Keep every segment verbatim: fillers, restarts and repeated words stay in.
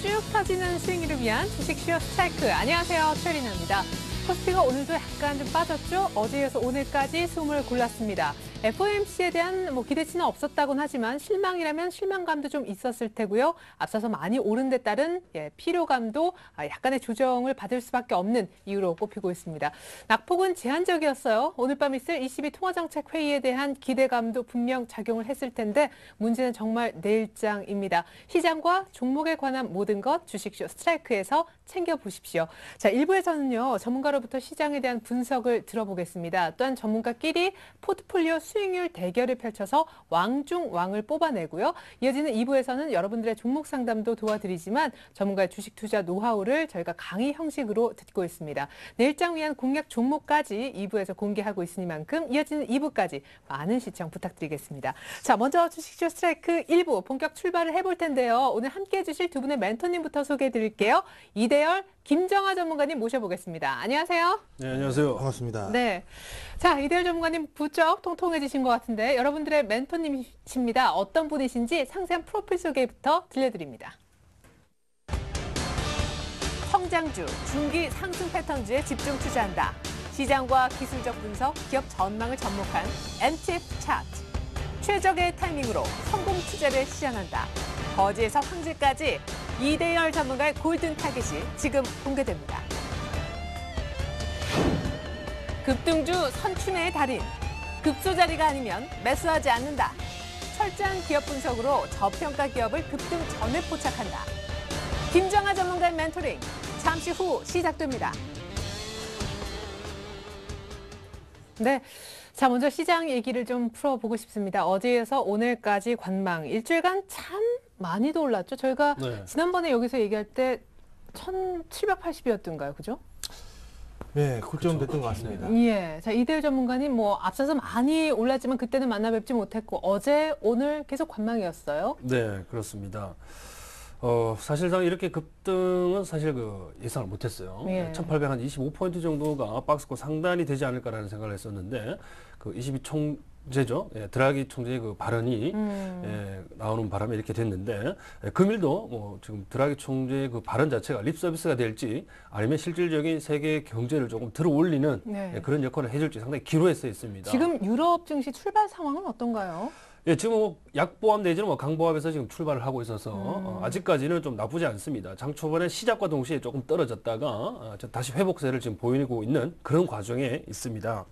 쭉 터지는 수익률을 위한 주식슈어 스트라이크. 안녕하세요, 최리나입니다. 코스피가 오늘도 약간 좀 빠졌죠? 어제에서 오늘까지 숨을 골랐습니다. 에프오엠씨에 대한 뭐 기대치는 없었다곤 하지만 실망이라면 실망감도 좀 있었을 테고요. 앞서서 많이 오른 데 따른 예, 피로감도 약간의 조정을 받을 수밖에 없는 이유로 꼽히고 있습니다. 낙폭은 제한적이었어요. 오늘 밤 있을 이씨비 통화정책회의에 대한 기대감도 분명 작용을 했을 텐데 문제는 정말 내일장입니다. 시장과 종목에 관한 모든 것 주식쇼 스트라이크에서 챙겨보십시오. 자, 일 부에서는요. 전문가로부터 시장에 대한 분석을 들어보겠습니다. 또한 전문가끼리 포트폴리오 수익률 대결을 펼쳐서 왕 중 왕을 뽑아내고요. 이어지는 이 부에서는 여러분들의 종목 상담도 도와드리지만 전문가의 주식 투자 노하우를 저희가 강의 형식으로 듣고 있습니다. 내일장 위한 공략 종목까지 이 부에서 공개하고 있으니만큼 이어지는 이 부까지 많은 시청 부탁드리겠습니다. 자, 먼저 주식쇼 스트라이크 일 부 본격 출발을 해볼 텐데요. 오늘 함께해 주실 두 분의 멘토님부터 소개해 드릴게요. 이대열, 김정아 전문가님 모셔보겠습니다. 안녕하세요. 네, 안녕하세요. 반갑습니다. 네. 자, 이대열 전문가님 부쩍 통통해지신 것 같은데 여러분들의 멘토님이십니다. 어떤 분이신지 상세한 프로필 소개부터 들려드립니다. 성장주, 중기 상승 패턴주에 집중 투자한다. 시장과 기술적 분석, 기업 전망을 접목한 엠티에프 차트. 최적의 타이밍으로 성공 투자를 실현한다. 거지에서 황제까지 이대열 전문가의 골든 타깃이 지금 공개됩니다. 급등주 선춘의 달인. 급소 자리가 아니면 매수하지 않는다. 철저한 기업 분석으로 저평가 기업을 급등 전에 포착한다. 김정아 전문가의 멘토링. 잠시 후 시작됩니다. 네. 자, 먼저 시장 얘기를 좀 풀어보고 싶습니다. 어제에서 오늘까지 관망. 일주일간 참 많이도 올랐죠. 저희가 네. 지난번에 여기서 얘기할 때 천칠백팔십이었던가요? 그죠? 네, 고점 됐던 것 같습니다. 예. 자, 이대열 전문가님 뭐 앞서서 많이 올랐지만 그때는 만나 뵙지 못했고 어제, 오늘 계속 관망이었어요. 네, 그렇습니다. 어, 사실상 이렇게 급등은 사실 그 예상을 못했어요. 예. 천팔백이십오 포인트 정도가 박스권 상단이 되지 않을까라는 생각을 했었는데 그 이십이 총재죠. 예, 드라기 총재의 그 발언이 음. 예, 나오는 바람에 이렇게 됐는데 예, 금일도 뭐 지금 드라기 총재의 그 발언 자체가 립 서비스가 될지 아니면 실질적인 세계 경제를 조금 들어올리는 네. 예, 그런 역할을 해줄지 상당히 기로에 써 있습니다. 지금 유럽 증시 출발 상황은 어떤가요? 예, 지금 뭐 약보합 내지는 뭐 강보합에서 지금 출발을 하고 있어서 음. 어, 아직까지는 좀 나쁘지 않습니다. 장 초반에 시작과 동시에 조금 떨어졌다가 어, 다시 회복세를 지금 보이고 있는 그런 과정에 있습니다.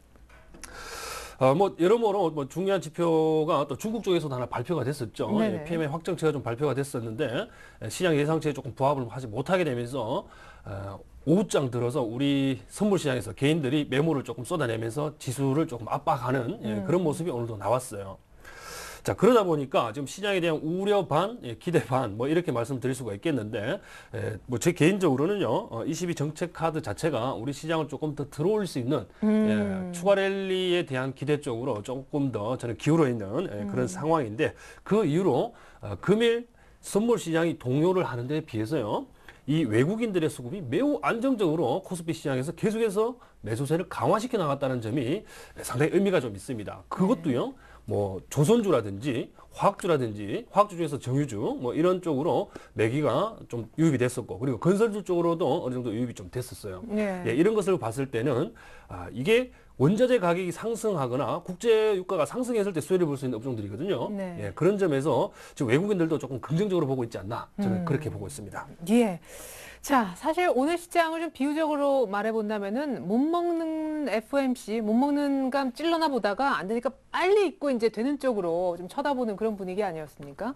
어, 뭐 여러모로 뭐 중요한 지표가 또 중국 쪽에서도 하나 발표가 됐었죠. 예, 피엠아이 확정치가 좀 발표가 됐었는데 시장 예상치에 조금 부합을 하지 못하게 되면서 어, 오후장 들어서 우리 선물 시장에서 개인들이 매물을 조금 쏟아내면서 지수를 조금 압박하는 예, 그런 모습이 오늘도 나왔어요. 자, 그러다 보니까 지금 시장에 대한 우려 반, 예, 기대 반, 뭐 이렇게 말씀드릴 수가 있겠는데, 예, 뭐 제 개인적으로는요, 어, 이십이 정책 카드 자체가 우리 시장을 조금 더 들어올 수 있는 음. 예, 추가 랠리에 대한 기대 쪽으로 조금 더 저는 기울어 있는 예, 그런 음. 상황인데 그 이후로 어, 금일 선물 시장이 동요를 하는 데 비해서요. 이 외국인들의 수급이 매우 안정적으로 코스피 시장에서 계속해서 매수세를 강화시켜 나갔다는 점이 상당히 의미가 좀 있습니다. 그것도요. 뭐 조선주라든지 화학주라든지 화학주 중에서 정유주 뭐 이런 쪽으로 매기가 좀 유입이 됐었고 그리고 건설주 쪽으로도 어느 정도 유입이 좀 됐었어요. 네. 예, 이런 것을 봤을 때는 아, 이게 원자재 가격이 상승하거나 국제 유가가 상승했을 때 수혜를 볼 수 있는 업종들이거든요. 네. 예, 그런 점에서 지금 외국인들도 조금 긍정적으로 보고 있지 않나 저는 음. 그렇게 보고 있습니다. 예. 자, 사실 오늘 시장을 좀 비유적으로 말해본다면은 못 먹는 에프오엠씨, 못 먹는 감 찔러나 보다가 안 되니까 빨리 입고 이제 되는 쪽으로 좀 쳐다보는 그런 분위기 아니었습니까?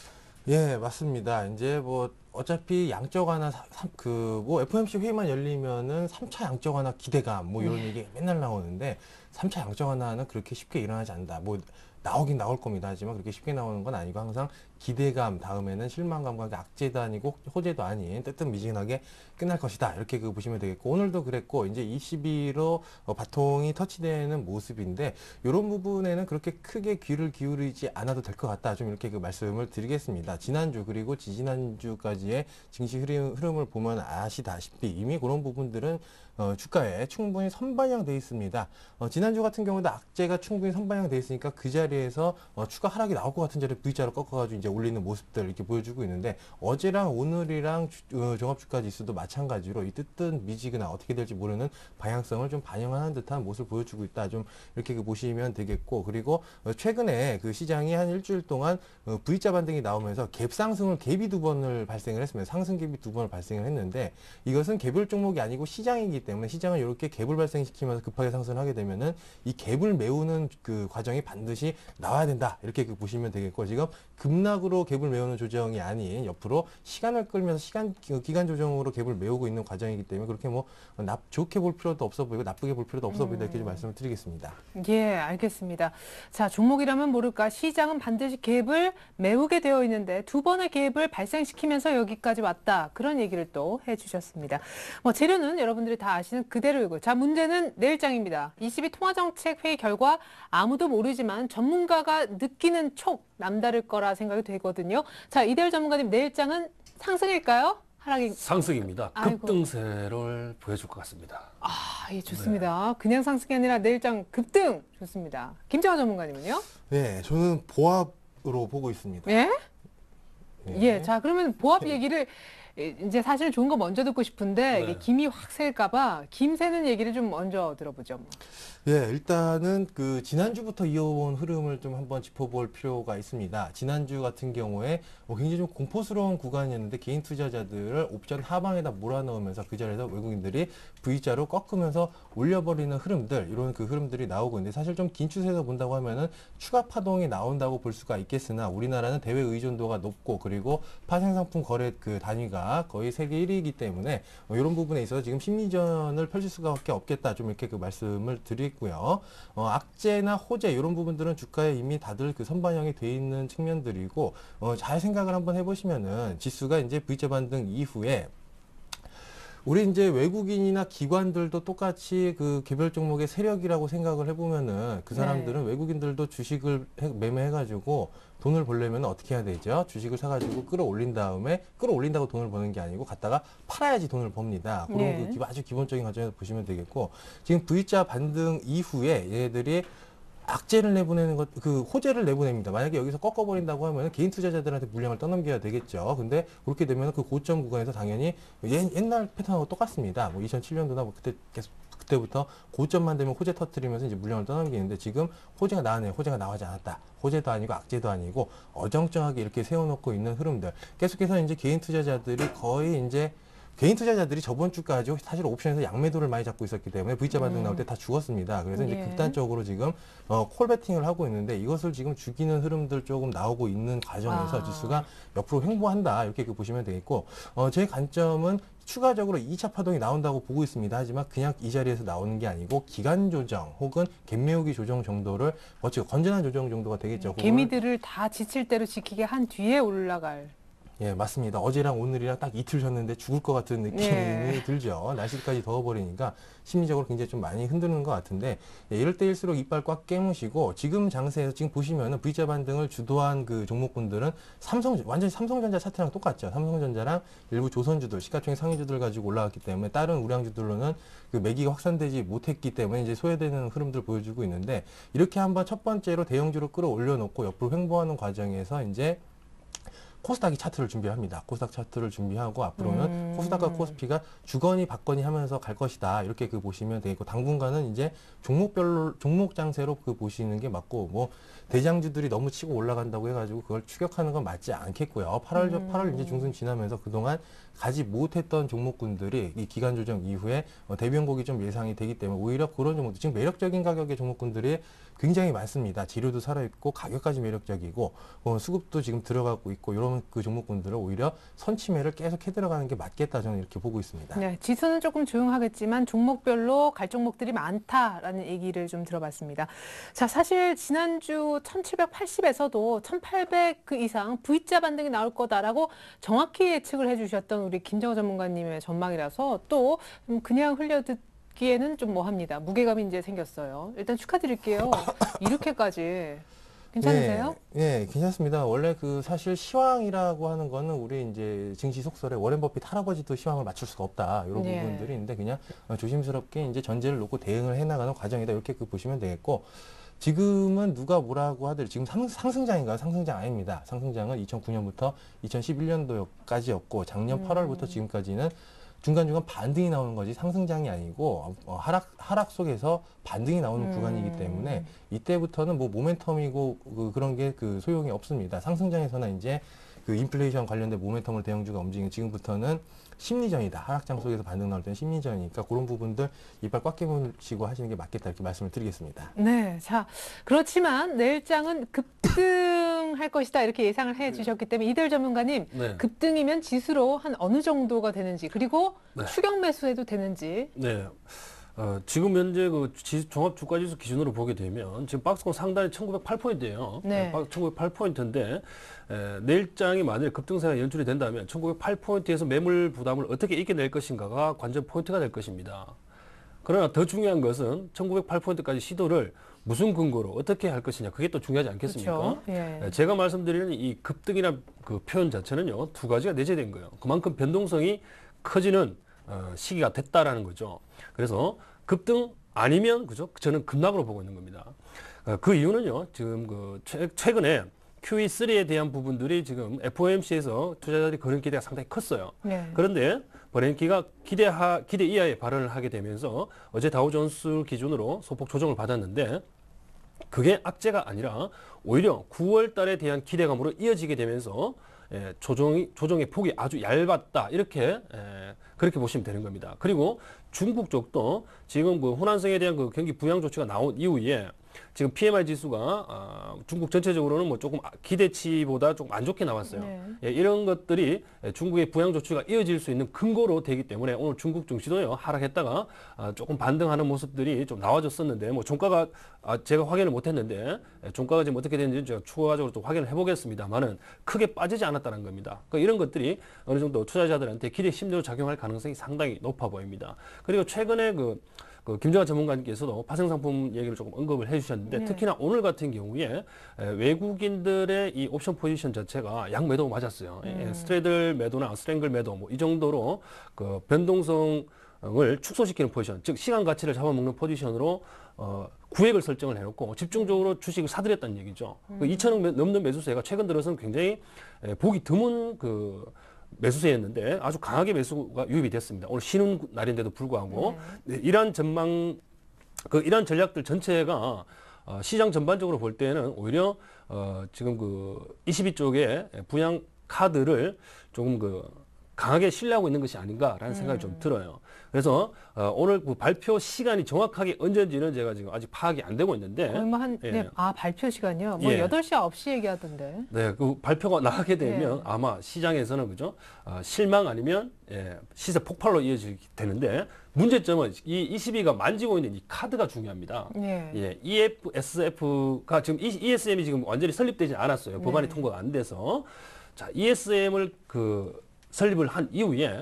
예, 맞습니다. 이제 뭐 어차피 양적 완화 그 뭐 에프오엠씨 회의만 열리면은 삼 차 양적 완화 기대감 뭐 이런 예. 얘기 맨날 나오는데 삼 차 양적 완화는 그렇게 쉽게 일어나지 않는다. 뭐 나오긴 나올 겁니다. 하지만 그렇게 쉽게 나오는 건 아니고 항상 기대감 다음에는 실망감과 악재도 아니고 호재도 아닌 뜨뜻미지근하게 끝날 것이다. 이렇게 그 보시면 되겠고 오늘도 그랬고 이제 이십이로 어, 바통이 터치되는 모습인데 이런 부분에는 그렇게 크게 귀를 기울이지 않아도 될 것 같다. 좀 이렇게 그 말씀을 드리겠습니다. 지난주 그리고 지지난주까지의 증시 흐름, 흐름을 보면 아시다시피 이미 그런 부분들은 어, 주가에 충분히 선반영돼 있습니다. 어, 지난주 같은 경우도 악재가 충분히 선반영돼 있으니까 그 자리에서 어, 추가 하락이 나올 것 같은 자리에 V자로 꺾어가지고 이제 이제 올리는 모습들 이렇게 보여주고 있는데 어제랑 오늘이랑 주, 어, 종합주가 지수도 마찬가지로 이 뜨뜻 미지근한 어떻게 될지 모르는 방향성을 좀 반영하는 듯한 모습을 보여주고 있다. 좀 이렇게 그 보시면 되겠고 그리고 어, 최근에 그 시장이 한 일주일 동안 어, V자 반등이 나오면서 갭 상승을 갭이 두 번을 발생을 했습니다. 상승 갭이 두 번을 발생을 했는데 이것은 개별 종목이 아니고 시장이기 때문에 시장을 이렇게 갭을 발생시키면서 급하게 상승을 하게 되면은 이 갭을 메우는 그 과정이 반드시 나와야 된다. 이렇게 그 보시면 되겠고 지금 급락으로 갭을 메우는 조정이 아닌 옆으로 시간을 끌면서 시간 기간 조정으로 갭을 메우고 있는 과정이기 때문에 그렇게 뭐 나, 좋게 볼 필요도 없어 보이고 나쁘게 볼 필요도 없어 보인다 이렇게 좀 말씀을 드리겠습니다. 예, 알겠습니다. 자, 종목이라면 모를까 시장은 반드시 갭을 메우게 되어 있는데 두 번의 갭을 발생시키면서 여기까지 왔다. 그런 얘기를 또 해주셨습니다. 뭐 재료는 여러분들이 다 아시는 그대로이고 자, 문제는 내일장입니다. 이십이 통화정책회의 결과 아무도 모르지만 전문가가 느끼는 촉 남다를 거라 생각이 되거든요. 자, 이대일 전문가님 내일장은 상승일까요? 하락이 상승입니다. 아이고. 급등세를 보여줄 것 같습니다. 아, 예, 좋습니다. 그냥 상승이 아니라 내일장 급등 좋습니다. 김정환 전문가님은요? 네, 저는 보합으로 보고 있습니다. 예? 네. 예, 자 그러면 보합 얘기를 이제 사실 좋은 거 먼저 듣고 싶은데 이게 네. 김이 확 셀까봐 김 새는 얘기를 좀 먼저 들어보죠. 뭐. 예, 일단은 그 지난주부터 이어온 흐름을 좀 한번 짚어볼 필요가 있습니다. 지난주 같은 경우에 뭐 굉장히 좀 공포스러운 구간이었는데 개인 투자자들을 옵션 하방에다 몰아넣으면서 그 자리에서 외국인들이 V자로 꺾으면서 올려버리는 흐름들, 이런 그 흐름들이 나오고 있는데 사실 좀 긴 추세에서 본다고 하면은 추가 파동이 나온다고 볼 수가 있겠으나 우리나라는 대외 의존도가 높고 그리고 파생상품 거래 그 단위가 거의 세계 일 위이기 때문에 뭐 이런 부분에 있어서 지금 심리전을 펼칠 수밖에 없겠다. 좀 이렇게 그 말씀을 드리고요. 어, 악재나 호재 이런 부분들은 주가에 이미 다들 그 선반영이 돼 있는 측면들이고 어, 잘 생각을 한번 해보시면은 지수가 이제 V자 반등 이후에 우리 이제 외국인이나 기관들도 똑같이 그 개별 종목의 세력이라고 생각을 해보면은 그 사람들은 네. 외국인들도 주식을 해, 매매해가지고 돈을 벌려면 어떻게 해야 되죠? 주식을 사가지고 끌어올린 다음에 끌어올린다고 돈을 버는 게 아니고 갖다가 팔아야지 돈을 법니다. 그런 네. 그 기- 아주 기본적인 과정에서 보시면 되겠고 지금 V자 반등 이후에 얘네들이 악재를 내보내는 것, 그 호재를 내보냅니다. 만약에 여기서 꺾어버린다고 하면 개인 투자자들한테 물량을 떠넘겨야 되겠죠. 근데 그렇게 되면 그 고점 구간에서 당연히 옛, 옛날 패턴하고 똑같습니다. 뭐 이천칠 년도나 뭐 그때 계속 그때부터 고점만 되면 호재 터트리면서 이제 물량을 떠넘기는데 지금 호재가 나왔네요. 호재가 나오지 않았다. 호재도 아니고 악재도 아니고 어정쩡하게 이렇게 세워놓고 있는 흐름들. 계속해서 이제 개인 투자자들이 거의 이제 개인 투자자들이 저번 주까지 사실 옵션에서 양매도를 많이 잡고 있었기 때문에 V자 반등 나올 때 다 죽었습니다. 그래서 이제 예. 극단적으로 지금 어, 콜베팅을 하고 있는데 이것을 지금 죽이는 흐름들 조금 나오고 있는 과정에서 아. 지수가 옆으로 횡보한다. 이렇게 그 보시면 되겠고 어, 제 관점은 추가적으로 이 차 파동이 나온다고 보고 있습니다. 하지만 그냥 이 자리에서 나오는 게 아니고 기간 조정 혹은 갭 메우기 조정 정도를 거치고 건전한 조정 정도가 되겠죠. 그거를 개미들을 다 지칠 대로 지키게 한 뒤에 올라갈. 예, 맞습니다. 어제랑 오늘이랑 딱 이틀 졌는데 죽을 것 같은 느낌이 예. 들죠. 날씨까지 더워버리니까 심리적으로 굉장히 좀 많이 흔드는 것 같은데, 예, 이럴 때일수록 이빨 꽉 깨무시고, 지금 장세에서 지금 보시면은 V자 반등을 주도한 그 종목군들은 삼성, 완전히 삼성전자 차트랑 똑같죠. 삼성전자랑 일부 조선주들, 시가총액 상위주들 가지고 올라왔기 때문에, 다른 우량주들로는 그 매기가 확산되지 못했기 때문에 이제 소외되는 흐름들을 보여주고 있는데, 이렇게 한번 첫 번째로 대형주로 끌어올려 놓고 옆으로 횡보하는 과정에서 이제 코스닥이 차트를 준비합니다. 코스닥 차트를 준비하고 앞으로는 음. 코스닥과 코스피가 주거니 받거니 하면서 갈 것이다. 이렇게 그 보시면 되겠고 당분간은 이제 종목별로 종목 장세로 그 보시는 게 맞고 뭐 대장주들이 너무 치고 올라간다고 해가지고 그걸 추격하는 건 맞지 않겠고요. 팔월 음. 팔월 이제 중순 지나면서 그동안 가지 못했던 종목군들이 이 기간 조정 이후에 어, 대변곡이 좀 예상이 되기 때문에 오히려 그런 종목들 지금 매력적인 가격의 종목군들이 굉장히 많습니다. 재료도 살아있고 가격까지 매력적이고 어, 수급도 지금 들어가고 있고 이런 그 종목군들은 오히려 선침해를 계속 해 들어가는 게 맞겠다 저는 이렇게 보고 있습니다. 네, 지수는 조금 조용하겠지만 종목별로 갈 종목들이 많다라는 얘기를 좀 들어봤습니다. 자, 사실 지난주 천칠백팔십에서도 천팔백 그 이상 V자 반등이 나올 거다라고 정확히 예측을 해주셨던 우리 김정호 전문가님의 전망이라서 또 그냥 흘려듣 기에는 좀 뭐합니다. 무게감이 이제 생겼어요. 일단 축하드릴게요. 이렇게까지 괜찮으세요? 네, 네, 괜찮습니다. 원래 그 사실 시황이라고 하는 거는 우리 이제 증시 속설에 워렌 버핏 할아버지도 시황을 맞출 수가 없다. 이런 예. 부분들이 있는데 그냥 조심스럽게 이제 전제를 놓고 대응을 해나가는 과정이다. 이렇게 그 보시면 되겠고. 지금은 누가 뭐라고 하더라도 지금 상, 상승장인가요? 상승장 아닙니다. 상승장은 이천구 년부터 이천십일 년도까지였고 작년 음. 팔월부터 지금까지는 중간중간 반등이 나오는 거지 상승장이 아니고 어, 하락 하락 속에서 반등이 나오는 음. 구간이기 때문에 이때부터는 뭐 모멘텀이고 그, 그런 게 그 소용이 없습니다. 상승장에서는 이제 그 인플레이션 관련된 모멘텀을 대형주가 움직이는 지금부터는 심리전이다. 하락장 속에서 반등 나올 때는 심리전이니까 그런 부분들 이빨 꽉 깨무시고 하시는 게 맞겠다 이렇게 말씀을 드리겠습니다. 네, 자 그렇지만 내일장은 급등할 것이다 이렇게 예상을 해주셨기 때문에 이대일 전문가님 네. 급등이면 지수로 한 어느 정도가 되는지 그리고 네. 추격 매수해도 되는지. 네. 어, 지금 현재 그 지, 종합 주가 지수 기준으로 보게 되면 지금 박스권 상단이 천구백팔 포인트예요. 네. 천구백팔 포인트인데 에, 내일장이 만일 급등세가 연출이 된다면 천구백팔 포인트에서 매물 부담을 어떻게 이겨낼 것인가가 관전 포인트가 될 것입니다. 그러나 더 중요한 것은 천구백팔 포인트까지 시도를 무슨 근거로 어떻게 할 것이냐 그게 또 중요하지 않겠습니까? 그렇죠. 예. 에, 제가 말씀드리는 이 급등이나 그 표현 자체는요 두 가지가 내재된 거예요. 그만큼 변동성이 커지는 어, 시기가 됐다라는 거죠. 그래서 급등 아니면 그죠? 저는 급락으로 보고 있는 겁니다. 어, 그 이유는요. 지금 그 최, 최근에 큐이 쓰리에 대한 부분들이 지금 에프오엠씨에서 투자자들이 거는 기대가 상당히 컸어요. 네. 그런데 버냉키가 기대하 기대 이하의 발언을 하게 되면서 어제 다우존스 기준으로 소폭 조정을 받았는데 그게 악재가 아니라 오히려 구월 달에 대한 기대감으로 이어지게 되면서 예, 조정이, 조정의 폭이 아주 얇았다. 이렇게, 예, 그렇게 보시면 되는 겁니다. 그리고 중국 쪽도 지금 그 호난성에 대한 그 경기 부양 조치가 나온 이후에 지금 피엠아이 지수가 아, 중국 전체적으로는 뭐 조금 기대치보다 조금 안 좋게 나왔어요. 네. 예, 이런 것들이 중국의 부양 조치가 이어질 수 있는 근거로 되기 때문에 오늘 중국 증시도요 하락했다가 아, 조금 반등하는 모습들이 좀 나와줬었는데 뭐 종가가 아, 제가 확인을 못했는데 예, 종가가 지금 어떻게 되는지 제가 추가적으로 또 확인을 해보겠습니다만은 크게 빠지지 않았다는 겁니다. 그러니까 이런 것들이 어느 정도 투자자들한테 기대 심리로 작용할 가능성이 상당히 높아 보입니다. 그리고 최근에 그 그 김정환 전문가님께서도 파생상품 얘기를 조금 언급을 해주셨는데 네. 특히나 오늘 같은 경우에 에, 외국인들의 이 옵션 포지션 자체가 양 매도 맞았어요. 예, 음. 스트레들 매도나 스트랭글 매도 뭐 이 정도로 그 변동성을 축소시키는 포지션, 즉 시간 가치를 잡아먹는 포지션으로 어, 구획을 설정을 해놓고 집중적으로 주식을 사들였다는 얘기죠. 그 이천억 넘는 매수세가 최근 들어서는 굉장히 에, 보기 드문 그 매수세였는데 아주 강하게 매수가 유입이 됐습니다. 오늘 쉬는 날인데도 불구하고 네, 이러한 전망, 그 이러한 전략들 전체가 어, 시장 전반적으로 볼 때는 오히려 어, 지금 그 이십이 쪽에 분양 카드를 조금 그 강하게 신뢰하고 있는 것이 아닌가라는 생각이 좀 들어요. 그래서 어, 오늘 그 발표 시간이 정확하게 언제인지는 제가 지금 아직 파악이 안 되고 있는데 거의 뭐 한, 예. 네. 아, 발표 시간이요? 뭐 예. 여덟 시, 아홉 시 얘기하던데. 네, 그 발표가 나가게 되면 네. 아마 시장에서는 그죠? 아, 실망 아니면 예, 시세 폭발로 이어지게 되는데 문제점은 이 이십이가 만지고 있는 이 카드가 중요합니다. 예. 예, 이에프, 에스에프가 지금 이에스엠이 지금 완전히 설립되지 않았어요. 법안이 네. 통과가 안 돼서. 자, 이에스엠을 그 설립을 한 이후에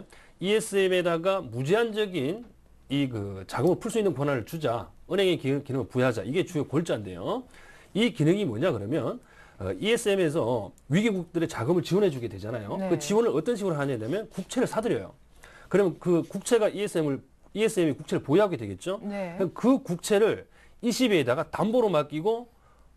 이에스엠에다가 무제한적인 이 그 자금을 풀 수 있는 권한을 주자. 은행의 기능, 기능을 부여하자. 이게 주요 골자인데요. 이 기능이 뭐냐 그러면 어, 이에스엠에서 위기국들의 자금을 지원해 주게 되잖아요. 네. 그 지원을 어떤 식으로 하냐면 국채를 사들여요. 그러면 그 국채가 이에스엠을 이에스엠이 국채를 보유하게 되겠죠. 네. 그럼 그 국채를 이십에다가 담보로 맡기고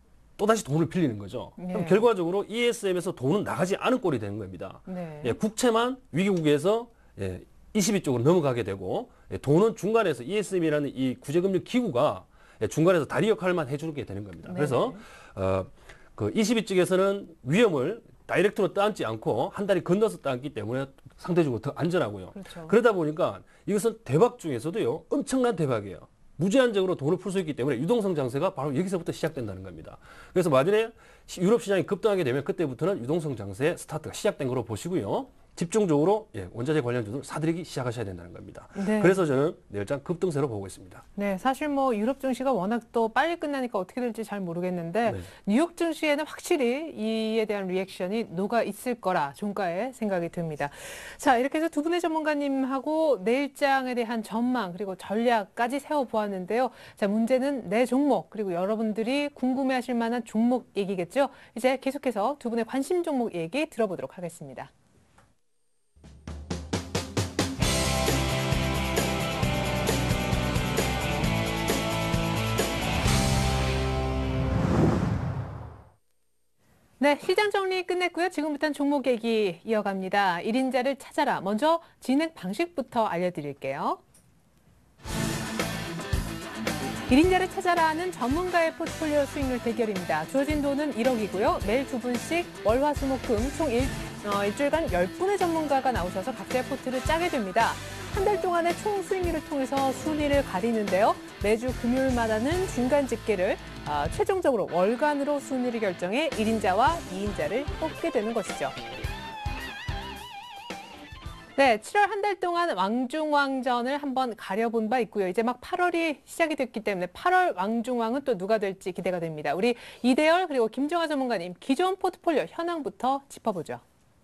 또다시 돈을 빌리는 거죠. 네. 그럼 결과적으로 이에스엠에서 돈은 나가지 않은 꼴이 되는 겁니다. 네. 예, 국채만 위기국에서 예, 이십이 쪽으로 넘어가게 되고 예, 돈은 중간에서 이에스엠이라는 이 구제금융 기구가 예, 중간에서 다리 역할만 해주게 되는 겁니다. 네. 그래서 어, 그 이십이 쪽에서는 위험을 다이렉트로 떠안지 않고 한 다리 건너서 떠안기 때문에 상대적으로 더 안전하고요. 그렇죠. 그러다 보니까 이것은 대박 중에서도요 엄청난 대박이에요. 무제한적으로 돈을 풀 수 있기 때문에 유동성 장세가 바로 여기서부터 시작된다는 겁니다. 그래서 만일에 유럽 시장이 급등하게 되면 그때부터는 유동성 장세의 스타트가 시작된 거로 보시고요. 집중적으로 예, 원자재 관련주들 사들이기 시작하셔야 된다는 겁니다. 네. 그래서 저는 내일장 급등세로 보고 있습니다. 네, 사실 뭐 유럽 증시가 워낙 또 빨리 끝나니까 어떻게 될지 잘 모르겠는데 네. 뉴욕 증시에는 확실히 이에 대한 리액션이 녹아 있을 거라 종가에 생각이 듭니다. 자, 이렇게 해서 두 분의 전문가님하고 내일장에 대한 전망 그리고 전략까지 세워보았는데요. 자, 문제는 내 종목 그리고 여러분들이 궁금해하실 만한 종목 얘기겠죠. 이제 계속해서 두 분의 관심 종목 얘기 들어보도록 하겠습니다. 네, 시장 정리 끝냈고요. 지금부터는 종목 얘기 이어갑니다. 일 인자를 찾아라. 먼저 진행 방식부터 알려드릴게요. 일 인자를 찾아라는 전문가의 포트폴리오 수익률 대결입니다. 주어진 돈은 일억이고요. 매일 두 분씩 월, 화, 수, 목, 금 총 일, 어, 일주일간 열 분의 전문가가 나오셔서 각자의 포트를 짜게 됩니다. 한 달 동안의 총 수익률을 통해서 순위를 가리는데요. 매주 금요일마다는 중간 집계를 어, 최종적으로 월간으로 순위를 결정해 일 인자와 이 인자를 뽑게 되는 것이죠. 네, 칠월 한 달 동안 왕중왕전을 한번 가려본 바 있고요. 이제 막 팔월이 시작이 됐기 때문에 팔월 왕중왕은 또 누가 될지 기대가 됩니다. 우리 이대열 그리고 김정아 전문가님, 기존 포트폴리오 현황부터 짚어보죠.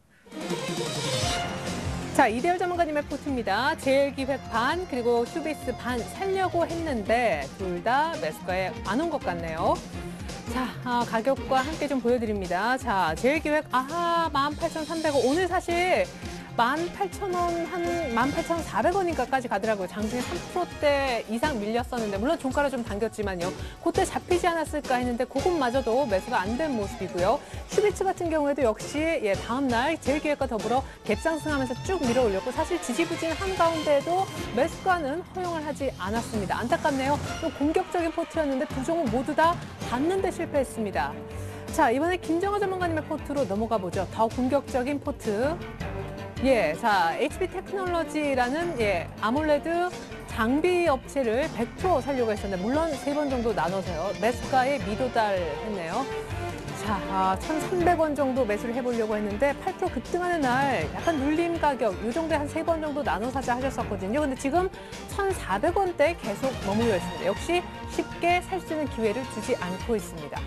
자, 이대열 전문가님의 포트입니다. 제일기획 반 그리고 휴비스 반 살려고 했는데 둘 다 매수가에 안 온 것 같네요. 자, 아, 가격과 함께 좀 보여드립니다. 자, 제일기획 아하 만 팔천 삼백 원. 오늘 사실 만 팔천 원, 한 만 팔천 사백 원인가까지 가더라고요. 장중에 삼 퍼센트대 이상 밀렸었는데 물론 종가를 좀 당겼지만요. 그때 잡히지 않았을까 했는데 그것마저도 매수가 안 된 모습이고요. 슈비츠 같은 경우에도 역시 예, 다음 날 제일기획과 더불어 갭상승하면서 쭉 밀어 올렸고 사실 지지부진한 가운데에도 매수가는 허용을 하지 않았습니다. 안타깝네요. 또 공격적인 포트였는데 두 종목 모두 다 받는데 실패했습니다. 자, 이번에 김정아 전문가님의 포트로 넘어가 보죠. 더 공격적인 포트. 예, 자, 에이치피 테크놀로지라는 예, 아몰레드 장비 업체를 백 퍼센트 살려고 했었는데 물론 세 번 정도 나눠서요. 매수가에 미도달했네요. 자, 아, 천삼백 원 정도 매수를 해보려고 했는데 팔 퍼센트 급등하는 날 약간 눌림 가격 이 정도에 한 세 번 정도 나눠 사자 하셨었거든요. 근데 지금 천사백 원대 계속 머물러 있습니다. 역시 쉽게 살 수 있는 기회를 주지 않고 있습니다.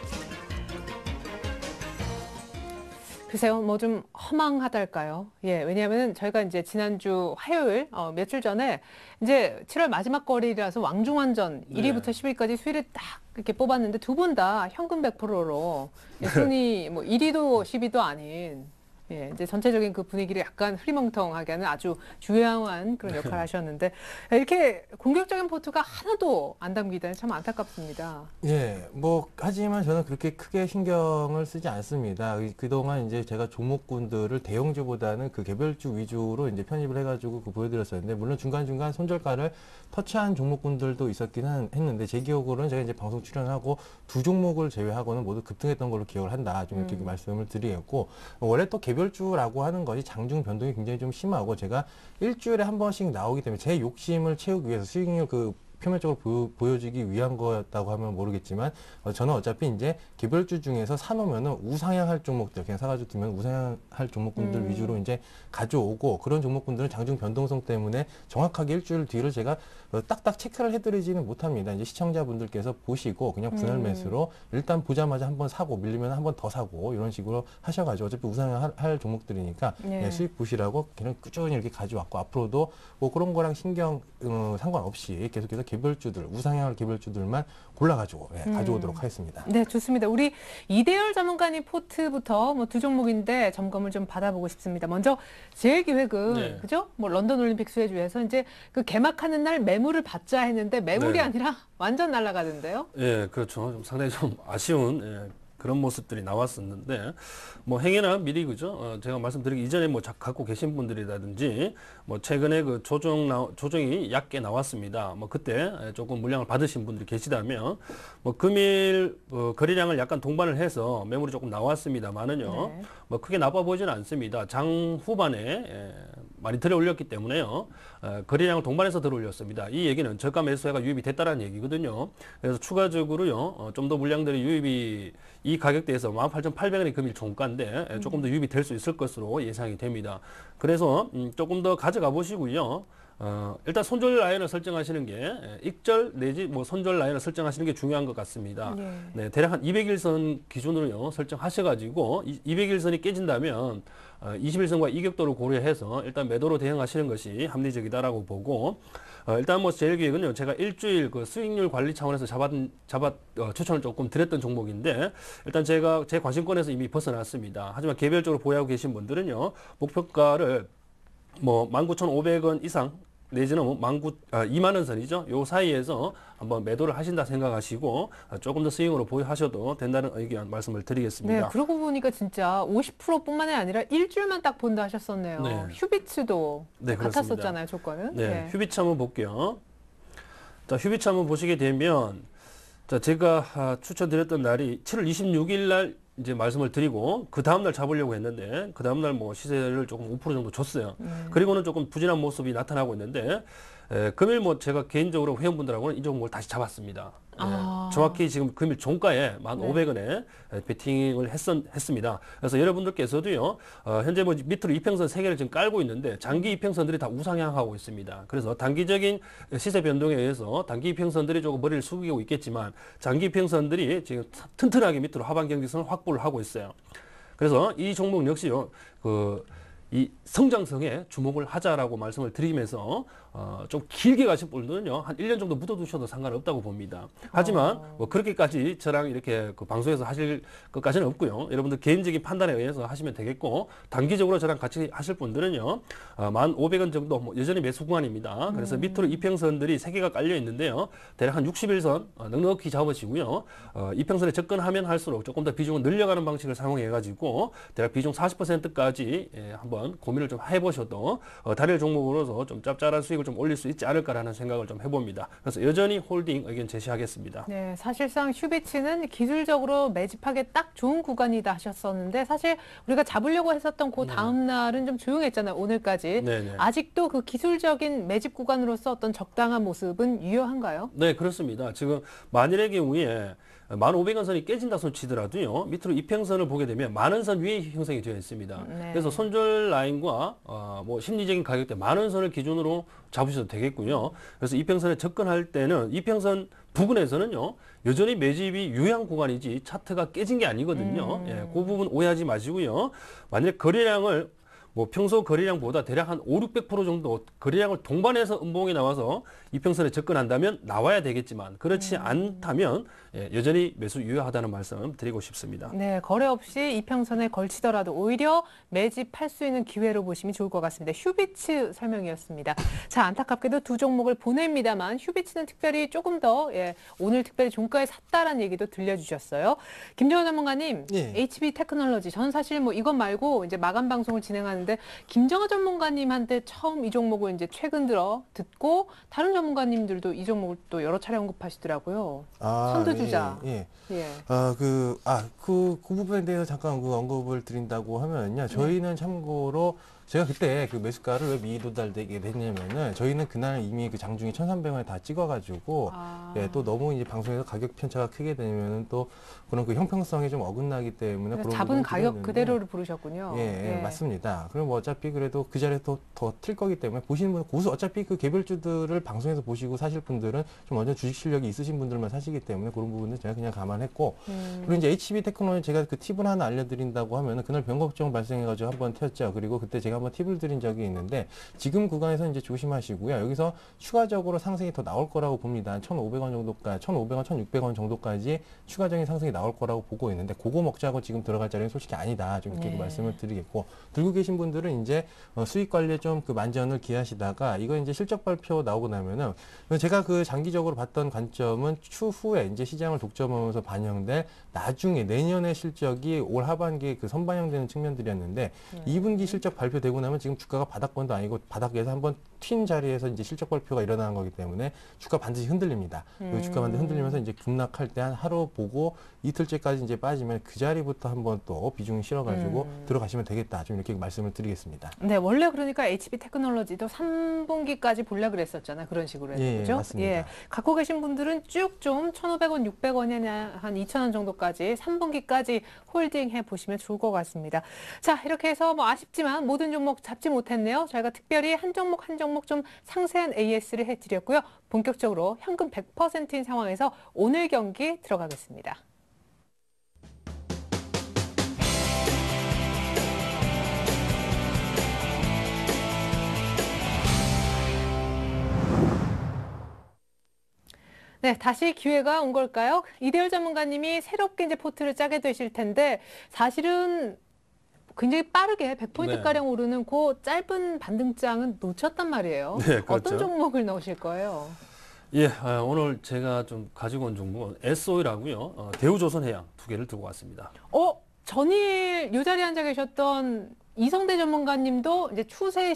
글쎄요, 뭐 좀 허망하달까요? 예, 왜냐하면 저희가 이제 지난주 화요일, 어, 며칠 전에 이제 칠월 마지막 거리라서 왕중왕전 일 위부터 십 위까지 수위를 딱 이렇게 뽑았는데 두 분 다 현금 백 퍼센트로 예, 순위 뭐 일 위도 십 위도 아닌 예, 이제 전체적인 그 분위기를 약간 흐리멍텅하게 하는 아주 주요한 그런 역할을 하셨는데 이렇게 공격적인 포트가 하나도 안 담기다니 참 안타깝습니다. 예, 뭐 하지만 저는 그렇게 크게 신경을 쓰지 않습니다. 그동안 이제 제가 종목군들을 대형주보다는 그 개별주 위주로 이제 편입을 해가지고 그 보여드렸었는데 물론 중간중간 손절가를 터치한 종목군들도 있었긴 한, 했는데 제 기억으로는 제가 이제 방송 출연하고 두 종목을 제외하고는 모두 급등했던 걸로 기억을 한다. 좀 이렇게 음. 말씀을 드리겠고 원래 또 개별주라고 하는 것이 장중 변동이 굉장히 좀 심하고 제가 일주일에 한 번씩 나오기 때문에 제 욕심을 채우기 위해서 수익률 그 표면적으로 보여, 보여주기 위한 거였다고 하면 모르겠지만 어, 저는 어차피 이제 개별주 중에서 사놓으면은 우상향할 종목들 그냥 사가지고 두면 우상향할 종목군들 음. 위주로 이제 가져오고 그런 종목군들은 장중 변동성 때문에 정확하게 일주일 뒤를 제가 어, 딱딱 체크를 해드리지는 못합니다. 이제 시청자분들께서 보시고 그냥 분할 매수로 음. 일단 보자마자 한번 사고 밀리면 한 번 더 사고 이런 식으로 하셔가지고 어차피 우상향할 할 종목들이니까 네. 네, 수익 보시라고 그냥 꾸준히 이렇게 가져왔고 앞으로도 뭐 그런 거랑 신경 어, 상관없이 계속해서 개별주들, 우상향할 개별주들만 골라가지고 네, 가져오도록 음. 하겠습니다. 네, 좋습니다. 우리 이대열 전문가님 포트부터 뭐 두 종목인데 점검을 좀 받아보고 싶습니다. 먼저 제일기획은 네. 그죠? 뭐 런던 올림픽 수혜주에서 이제 그 개막하는 날 매물을 받자 했는데 매물이 네. 아니라 완전 날아가던데요? 예, 그렇죠. 좀 상당히 좀 아쉬운. 예. 그런 모습들이 나왔었는데 뭐 행여나 미리 그죠 어, 제가 말씀드리기 이전에 뭐 갖고 계신 분들이라든지 뭐 최근에 그 조정 나, 조정이 얕게 나왔습니다. 뭐 그때 조금 물량을 받으신 분들이 계시다면 뭐 금일 어, 거래량을 약간 동반을 해서 매물이 조금 나왔습니다만은요 네. 뭐 크게 나빠 보이지는 않습니다. 장 후반에 예, 많이 들어 올렸기 때문에요 어, 거래량을 동반해서 들어 올렸습니다. 이 얘기는 저가 매수세가 유입이 됐다는 얘기거든요. 그래서 추가적으로요 어, 좀 더 물량들이 유입이 이 가격대에서 만 팔천 팔백 원이 금일 종가인데 조금 더 유입이 될 수 있을 것으로 예상이 됩니다. 그래서 음, 조금 더 가져가 보시고요. 어, 일단 손절 라인을 설정하시는 게 익절 내지 뭐 손절 라인을 설정하시는 게 중요한 것 같습니다. 네, 네 대략 한 이백 일선 기준으로요 설정하셔가지고 이백 일선이 깨진다면 어, 이십 일선과 이격도를 고려해서 일단 매도로 대응하시는 것이 합리적이다라고 보고 어, 일단 뭐 제일기획은요 제가 일주일 그 수익률 관리 차원에서 잡았, 잡았 어, 추천을 조금 드렸던 종목인데 일단 제가 제 관심권에서 이미 벗어났습니다. 하지만 개별적으로 보유하고 계신 분들은요 목표가를 뭐 만 구천 오백 원 이상 내지는 뭐 만구, 아, 이만 원 선이죠. 요 사이에서 한번 매도를 하신다 생각하시고 조금 더 스윙으로 보유하셔도 된다는 의견 말씀을 드리겠습니다. 네, 그러고 보니까 진짜 오십 퍼센트뿐만이 아니라 일주일만 딱 본다 하셨었네요. 네. 휴비츠도 네, 그렇습니다. 같았었잖아요, 조건은. 네, 네. 휴비츠 한번 볼게요. 자, 휴비츠 한번 보시게 되면 자, 제가 아, 추천드렸던 날이 칠월 이십육일 날 이제 말씀을 드리고 그 다음 날 잡으려고 했는데 그 다음 날 뭐 시세를 조금 오 퍼센트 정도 줬어요. 음. 그리고는 조금 부진한 모습이 나타나고 있는데 에, 금일 뭐 제가 개인적으로 회원분들하고는 이 종목을 다시 잡았습니다. 예, 아. 정확히 지금 금일 종가에 만 네. 오백 원에 베팅을 했었, 했습니다. 그래서 여러분들께서도요, 어, 현재 뭐 밑으로 이평선 세 개를 지금 깔고 있는데 장기 이평선들이 다 우상향하고 있습니다. 그래서 단기적인 시세 변동에 의해서 단기 이평선들이 조금 머리를 숙이고 있겠지만 장기 이평선들이 지금 튼튼하게 밑으로 하반 경직선을 확보를 하고 있어요. 그래서 이 종목 역시요, 그, 이 성장성에 주목을 하자라고 말씀을 드리면서 어, 좀 길게 가실 분들은요 한 일 년 정도 묻어두셔도 상관없다고 봅니다. 하지만 어. 뭐 그렇게까지 저랑 이렇게 그 방송에서 하실 것까지는 없고요. 여러분들 개인적인 판단에 의해서 하시면 되겠고 단기적으로 저랑 같이 하실 분들은요 어, 만 오백 원 정도 뭐 여전히 매수 구간입니다. 그래서 음. 밑으로 이평선들이 세 개가 깔려 있는데요. 대략 한 육십 일선 어, 넉넉히 잡으시고요. 어, 이평선에 접근하면 할수록 조금 더 비중을 늘려가는 방식을 사용해 가지고 대략 비중 사십 퍼센트까지 예, 한번 고민을 좀 해보셔도 어, 다른 종목으로서 좀 짭짤한 수익을 좀 올릴 수 있지 않을까라는 생각을 좀 해봅니다. 그래서 여전히 홀딩 의견 제시하겠습니다. 네, 사실상 휴비츠는 기술적으로 매집하기 딱 좋은 구간이다 하셨었는데 사실 우리가 잡으려고 했었던 그 다음 날은 좀 조용했잖아요. 오늘까지. 네네. 아직도 그 기술적인 매집 구간으로서 어떤 적당한 모습은 유효한가요? 네, 그렇습니다. 지금 만일의 경우에 만 오백 원 선이 깨진다 손 치더라도요, 밑으로 이평선을 보게 되면 만 원 선 위에 형성이 되어 있습니다. 네. 그래서 손절 라인과 어, 뭐 심리적인 가격대 만 원 선을 기준으로 잡으셔도 되겠고요. 그래서 이평선에 접근할 때는 이평선 부근에서는요, 여전히 매집이 유효한 구간이지 차트가 깨진 게 아니거든요. 음. 예, 그 부분 오해하지 마시고요. 만약 거래량을 뭐 평소 거래량보다 대략 한 오, 육백 퍼센트 정도 거래량을 동반해서 음봉이 나와서 이평선에 접근한다면 나와야 되겠지만 그렇지 않다면 예, 여전히 매수 유효하다는 말씀 드리고 싶습니다. 네, 거래 없이 이평선에 걸치더라도 오히려 매집할 수 있는 기회로 보시면 좋을 것 같습니다. 휴비츠 설명이었습니다. 자, 안타깝게도 두 종목을 보냅니다만 휴비츠는 특별히 조금 더 예, 오늘 특별히 종가에 샀다라는 얘기도 들려주셨어요. 김정은 전문가님, 예. 에이치비 테크놀로지. 저는 사실 뭐 이것 말고 이제 마감 방송을 진행하는데 김정은 전문가님한테 처음 이 종목을 이제 최근 들어 듣고 다른 전문가님들도 이 종목을 또 여러 차례 언급하시더라고요. 아, 선두주자. 예, 예. 예. 아, 그, 아, 그, 그 부분에 대해서 잠깐 그 언급을 드린다고 하면요. 저희는 참고로 제가 그때 그 매수가를 왜 미도달되게 됐냐면은 저희는 그날 이미 그 장중에 천삼백 원에 다 찍어가지고 아. 예, 또 너무 이제 방송에서 가격 편차가 크게 되면은 또 그런 그 형평성이 좀 어긋나기 때문에 그런 잡은 부분을 가격 드렸는데 그대로를 부르셨군요. 예, 예, 맞습니다. 그럼 뭐 어차피 그래도 그 자리에 더 틀 거기 때문에 보시는 분은 고수 어차피 그 개별주들을 방송에서 보시고 사실 분들은 좀 어느 주식 실력이 있으신 분들만 사시기 때문에 그런 부분은 제가 그냥 감안했고 음. 그리고 이제 에이치비 테크놀로지 제가 그 팁을 하나 알려드린다고 하면은 그날 변곡점 발생해가지고 한번 튀었죠. 그리고 그때 제가 한번 팁을 드린 적이 있는데 지금 구간에서 이제 조심하시고요. 여기서 추가적으로 상승이 더 나올 거라고 봅니다. 천오백 원 정도까지, 천오백 원, 천육백 원 정도까지 추가적인 상승이 나올 거라고 보고 있는데 그거 먹자고 지금 들어갈 자리는 솔직히 아니다. 좀 이렇게 네. 말씀을 드리겠고 들고 계신 분들은 이제 어, 수익 관리에 좀 그 만전을 기하시다가 이거 이제 실적 발표 나오고 나면은 제가 그 장기적으로 봤던 관점은 추후에 이제 시장을 독점하면서 반영될 나중에 내년의 실적이 올 하반기에 그 선반영되는 측면들이었는데 네. 이 분기 실적 발표되고 나면 지금 주가가 바닥권도 아니고 바닥에서 한번 튄 자리에서 이제 실적 발표가 일어나는 거기 때문에 주가 반드시 흔들립니다. 그 음. 주가 반드시 흔들리면서 이제 급락할 때 한 하루 보고 이틀째까지 이제 빠지면 그 자리부터 한번 또 비중이 실어가지고 음. 들어가시면 되겠다. 좀 이렇게 말씀을 드리겠습니다. 네, 원래 그러니까 에이치비 테크놀로지도 삼 분기까지 보려 그랬었잖아요. 그런 식으로 해서. 예, 그죠? 맞습니다. 예. 갖고 계신 분들은 쭉 좀 천오백 원, 육백 원이나 한 이천 원 정도까지 삼 분기까지 홀딩해 보시면 좋을 것 같습니다. 자, 이렇게 해서 뭐 아쉽지만 모든 종목 잡지 못했네요. 저희가 특별히 한 종목 한 종목 좀 상세한 에이에스를 해드렸고요. 본격적으로 현금 백 퍼센트인 상황에서 오늘 경기 들어가겠습니다. 네, 다시 기회가 온 걸까요? 이대열 전문가님이 새롭게 이제 포트를 짜게 되실 텐데 사실은 굉장히 빠르게 백 포인트 네. 가량 오르는 그 짧은 반등장은 놓쳤단 말이에요. 네, 그렇죠. 어떤 종목을 넣으실 거예요? 예, 아, 오늘 제가 좀 가지고 온 종목은 에스오일하고요, 어, 대우조선해양 두 개를 들고 왔습니다. 어, 전일 이 자리에 앉아 계셨던 이성대 전문가님도 이제 추세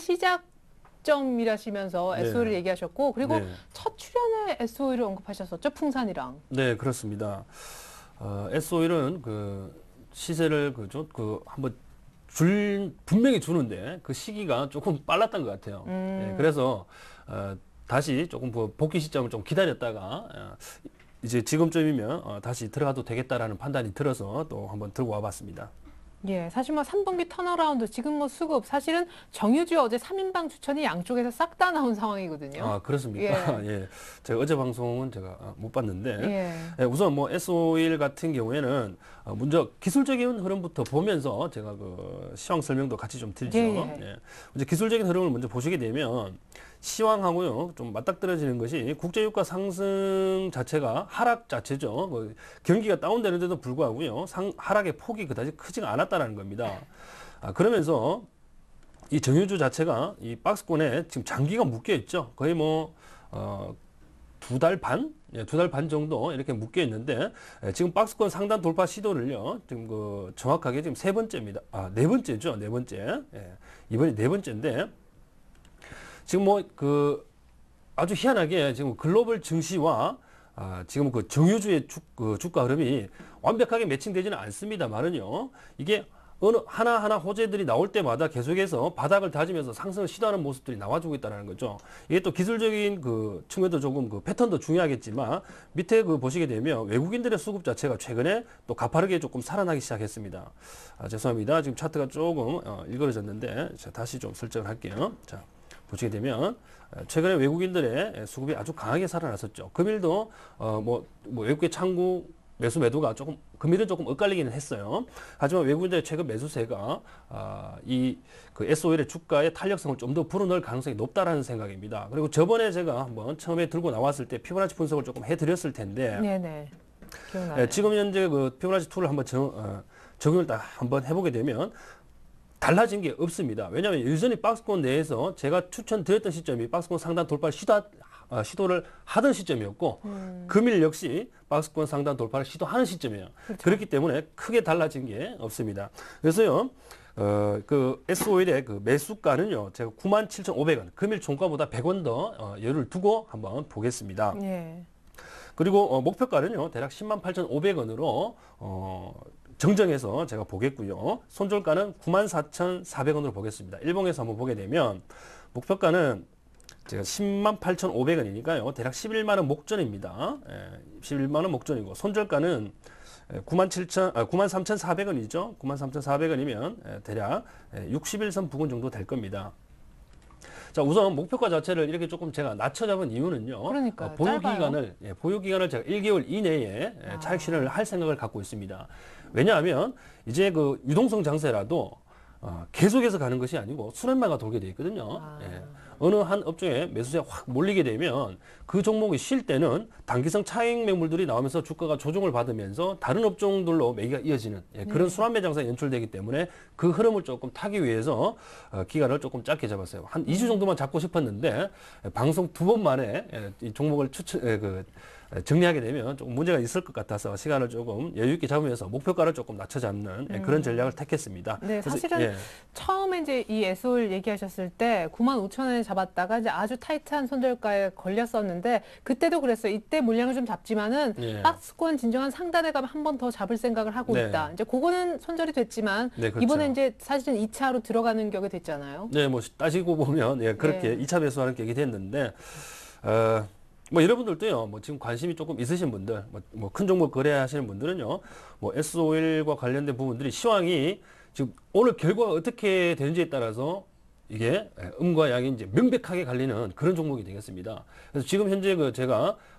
시작점이라시면서 네. 에스오일을 얘기하셨고, 그리고 네. 첫 출연에 에스오일을 언급하셨었죠, 풍산이랑. 네, 그렇습니다. 어, 에스오일은 그 시세를 그죠, 그 한번 줄 분명히 주는데 그 시기가 조금 빨랐던 것 같아요. 음. 예, 그래서 어, 다시 조금 그 복귀 시점을 좀 기다렸다가 어, 이제 지금쯤이면 어, 다시 들어가도 되겠다라는 판단이 들어서 또 한번 들고 와봤습니다. 예, 사실 뭐 삼 분기 턴어라운드, 지금 뭐 수급, 사실은 정유주 어제 삼 인방 추천이 양쪽에서 싹 다 나온 상황이거든요. 아, 그렇습니까? 예. 제가 어제 방송은 제가 아, 못 봤는데 예. 예, 우선 뭐 에스오일 같은 경우에는 어, 먼저 기술적인 흐름부터 보면서 제가 그 시황 설명도 같이 좀 드리죠. 예, 예. 예. 이제 기술적인 흐름을 먼저 보시게 되면 시황하고요 좀 맞닥뜨려지는 것이 국제유가 상승 자체가 하락 자체죠. 뭐 경기가 다운되는데도 불구하고요 상, 하락의 폭이 그다지 크지가 않았다는 겁니다. 아, 그러면서 이 정유주 자체가 이 박스권에 지금 장기가 묶여 있죠. 거의 뭐 어, 두 달 반, 예, 두 달 반 정도 이렇게 묶여 있는데 예, 지금 박스권 상단 돌파 시도를요 지금 그 정확하게 지금 세 번째입니다. 아, 네 번째죠, 네 번째. 예, 이번이 네 번째인데. 지금 뭐 그 아주 희한하게 지금 글로벌 증시와 아, 지금 그 정유주의 주, 그 주가 흐름이 완벽하게 매칭되지는 않습니다만은요. 이게 어느 하나하나 호재들이 나올 때마다 계속해서 바닥을 다지면서 상승을 시도하는 모습들이 나와주고 있다는 거죠. 이게 또 기술적인 그 측면도 조금 그 패턴도 중요하겠지만 밑에 그 보시게 되면 외국인들의 수급 자체가 최근에 또 가파르게 조금 살아나기 시작했습니다. 아, 죄송합니다. 지금 차트가 조금 어, 일그러졌는데 자, 다시 좀 설정을 할게요. 자. 보시게 되면 최근에 외국인들의 수급이 아주 강하게 살아났었죠. 금일도 어 뭐, 뭐 외국계 창구 매수 매도가 조금 금일은 조금 엇갈리기는 했어요. 하지만 외국인들의 최근 매수세가 아, 이그 에스오일의 주가의 탄력성을 좀 더 불어넣을 가능성이 높다라는 생각입니다. 그리고 저번에 제가 한번 처음에 들고 나왔을 때 피보나치 분석을 조금 해드렸을 텐데, 네네. 기억나요. 예, 지금 현재 그 피보나치 툴을 한번 정, 어, 적용을 딱 한번 해보게 되면. 달라진 게 없습니다. 왜냐하면 여전히 박스권 내에서 제가 추천드렸던 시점이 박스권 상단 돌파를 시도, 어, 시도를 하던 시점이었고 음. 금일 역시 박스권 상단 돌파를 시도하는 시점이에요. 그렇죠. 그렇기 때문에 크게 달라진 게 없습니다. 그래서요, 어, 그 에스오일의 그 매수가는요, 제가 구만 칠천오백 원, 금일 종가보다 백 원 더 어, 여유를 두고 한번 보겠습니다. 예. 그리고 어, 목표가는요, 대략 십만 팔천오백 원으로 어, 정정해서 제가 보겠고요. 손절가는 구만 사천사백 원으로 보겠습니다. 일봉에서 한번 보게 되면 목표가는 제가 십만 팔천오백 원이니까요. 대략 십일만 원 목전입니다. 예, 십일만 원 목전이고 손절가는 구만 칠천, 아, 구만 삼천사백 원이죠. 구만 삼천사백 원이면 예, 대략 육십일 선 부근 정도 될 겁니다. 자, 우선 목표가 자체를 이렇게 조금 제가 낮춰 잡은 이유는요. 그러니까요. 어, 보유 짧아요. 기간을 예, 보유 기간을 제가 일 개월 이내에 예, 아. 차익 실현을 할 생각을 갖고 있습니다. 왜냐하면 이제 그 유동성 장세라도 어, 계속해서 가는 것이 아니고 수렴마가 돌게 돼 있거든요. 아. 예. 어느 한 업종에 매수세가 확 몰리게 되면 그 종목이 쉴 때는 단기성 차익 매물들이 나오면서 주가가 조정을 받으면서 다른 업종들로 매기가 이어지는 예, 그런 네. 순환매 장세가 연출되기 때문에 그 흐름을 조금 타기 위해서 어, 기간을 조금 짧게 잡았어요. 한 이 주 정도만 잡고 싶었는데 예, 방송 두 번 만에 예, 이 종목을 추천 예, 그 정리하게 되면 조금 문제가 있을 것 같아서 시간을 조금 여유 있게 잡으면서 목표가를 조금 낮춰 잡는 예, 그런 전략을 택했습니다. 네, 그래서, 사실은 예. 처음에 이제 이 에스오일 얘기하셨을 때 구만 오천 원에 잡았다가 이제 아주 타이트한 손절가에 걸렸었는데 그때도 그랬어요. 이때 물량을 좀 잡지만은 예. 박스권 진정한 상단에 가면 한 번 더 잡을 생각을 하고 네. 있다. 이제 그거는 손절이 됐지만 네, 그렇죠. 이번에 이제 사실은 이 차로 들어가는 격이 됐잖아요. 네, 뭐 따지고 보면 예, 그렇게 네. 이 차 매수하는 격이 됐는데 어, 뭐 여러분들도요, 뭐 지금 관심이 조금 있으신 분들, 뭐 큰 종목 거래하시는 분들은요, 뭐 에스오일과 관련된 부분들이 시황이 지금 오늘 결과가 어떻게 되는지에 따라서 이게 음과 양이 이제 명백하게 갈리는 그런 종목이 되겠습니다. 그래서 지금 현재 그 제가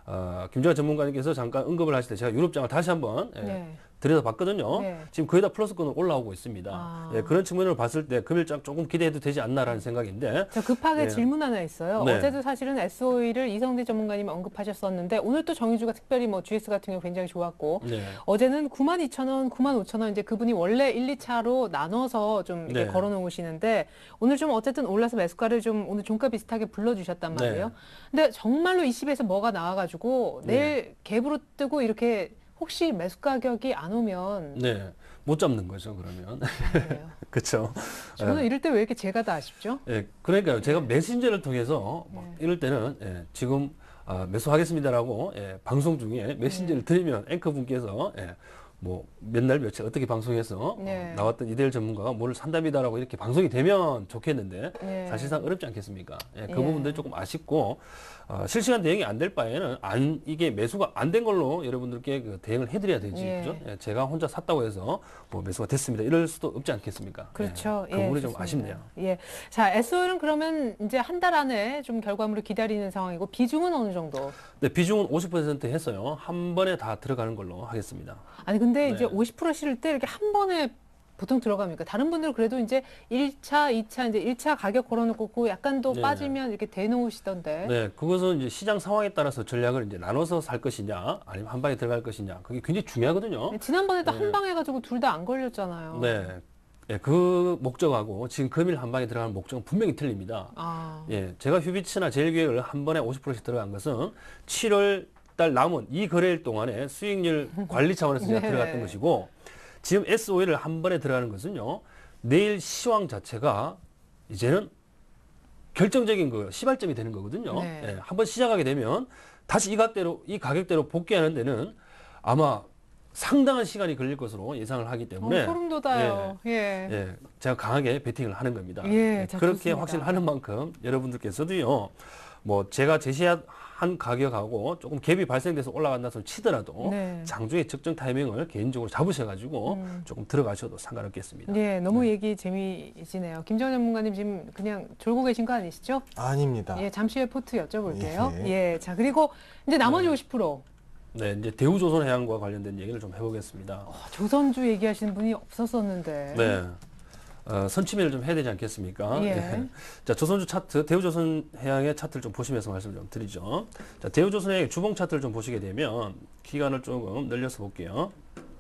어, 김정환 전문가님께서 잠깐 언급을 하실 때 제가 유럽장을 다시 한번 예, 네. 들여다봤거든요. 네. 지금 거의 다 플러스권으로 올라오고 있습니다. 아. 예, 그런 측면을 봤을 때 금일장 조금 기대해도 되지 않나라는 생각인데 저 급하게 네. 질문 하나 있어요. 네. 어제도 사실은 에스오이를 이성대 전문가님이 언급하셨었는데 오늘 또 정유주가 특별히 뭐 지에스 같은 경우 굉장히 좋았고 네. 어제는 구만 이천 원, 구만 오천 원 이제 그분이 원래 일, 이 차로 나눠서 좀 이렇게 네. 걸어 놓으시는데 오늘 좀 어쨌든 올라서 매수가를 좀 오늘 종가 비슷하게 불러주셨단 말이에요. 네. 근데 정말로 이십에서 뭐가 나와가지고 내일 갭으로 뜨고 이렇게 혹시 매수 가격이 안 오면 네. 못 잡는 거죠, 그러면. 그래요. 그렇죠. 저는 이럴 때 왜 이렇게 제가 다 아쉽죠? 예, 그러니까요. 제가 메신저를 통해서 막 네. 이럴 때는 예, 지금 아, 매수하겠습니다라고 예, 방송 중에 메신저를 드리면 앵커분께서 예, 뭐 몇 날 며칠 어떻게 방송해서 네. 어, 나왔던 이대일 전문가가 뭐를 산답니다라고 이렇게 방송이 되면 좋겠는데 네. 사실상 어렵지 않겠습니까? 예, 그 예. 부분들이 조금 아쉽고 어, 실시간 대응이 안 될 바에는 안 이게 매수가 안 된 걸로 여러분들께 그 대응을 해드려야 되지, 예. 그죠? 예, 제가 혼자 샀다고 해서 뭐 매수가 됐습니다. 이럴 수도 없지 않겠습니까? 그렇죠. 예, 그 부분이 좀 좋습니다. 아쉽네요. 예. 자, 에스오일은 그러면 이제 한 달 안에 좀 결과물을 기다리는 상황이고 비중은 어느 정도? 네, 비중은 오십 퍼센트 했어요. 한 번에 다 들어가는 걸로 하겠습니다. 아니 근데 네. 이제 오십 퍼센트 실을 때 이렇게 한 번에 보통 들어갑니까? 다른 분들은 그래도 이제 일 차, 이 차 이제 일 차 가격 걸어놓고 그 약간 또 네. 빠지면 이렇게 대놓으시던데. 네, 그것은 이제 시장 상황에 따라서 전략을 이제 나눠서 살 것이냐, 아니면 한 방에 들어갈 것이냐, 그게 굉장히 중요하거든요. 네, 지난번에도 네. 한 방 해가지고 둘 다 안 걸렸잖아요. 네, 예, 그 목적하고 지금 금일 한 방에 들어가는 목적은 분명히 틀립니다. 아, 예, 제가 휴비츠나 제일기획을 한 번에 오십 퍼센트씩 들어간 것은 칠월 달 남은 이 거래일 동안에 수익률 관리 차원에서 제가 네. 들어갔던 것이고, 지금 에스오이를 한 번에 들어가는 것은요, 내일 시황 자체가 이제는 결정적인 그 시발점이 되는 거거든요. 네. 예, 한번 시작하게 되면 다시 이 가격대로, 이 가격대로 복귀하는 데는 아마 상당한 시간이 걸릴 것으로 예상을 하기 때문에 어, 소름 돋아요. 예. 예, 제가 강하게 베팅을 하는 겁니다. 예, 예, 자, 그렇게 좋습니다. 확신을 하는 만큼 여러분들께서도요, 뭐 제가 제시한 가격하고 조금 갭이 발생돼서 올라간다 손 치더라도 네. 장중에 적정 타이밍을 개인적으로 잡으셔가지고 음. 조금 들어가셔도 상관없겠습니다. 예, 너무 얘기 재미지네요. 김정은 전문가님 지금 그냥 졸고 계신 거 아니시죠? 아닙니다. 예, 잠시 후에 포트 여쭤볼게요. 예. 예, 자 그리고 이제 나머지 네. 오십 퍼센트 네, 이제 대우조선해양과 관련된 얘기를 좀 해보겠습니다. 어, 조선주 얘기하시는 분이 없었었는데. 네. 어, 선취매를 좀 해야 되지 않겠습니까? 예. 자, 조선주 차트, 대우조선해양의 차트를 좀 보시면서 말씀 좀 드리죠. 자, 대우조선해양의 주봉 차트를 좀 보시게 되면 기간을 조금 늘려서 볼게요.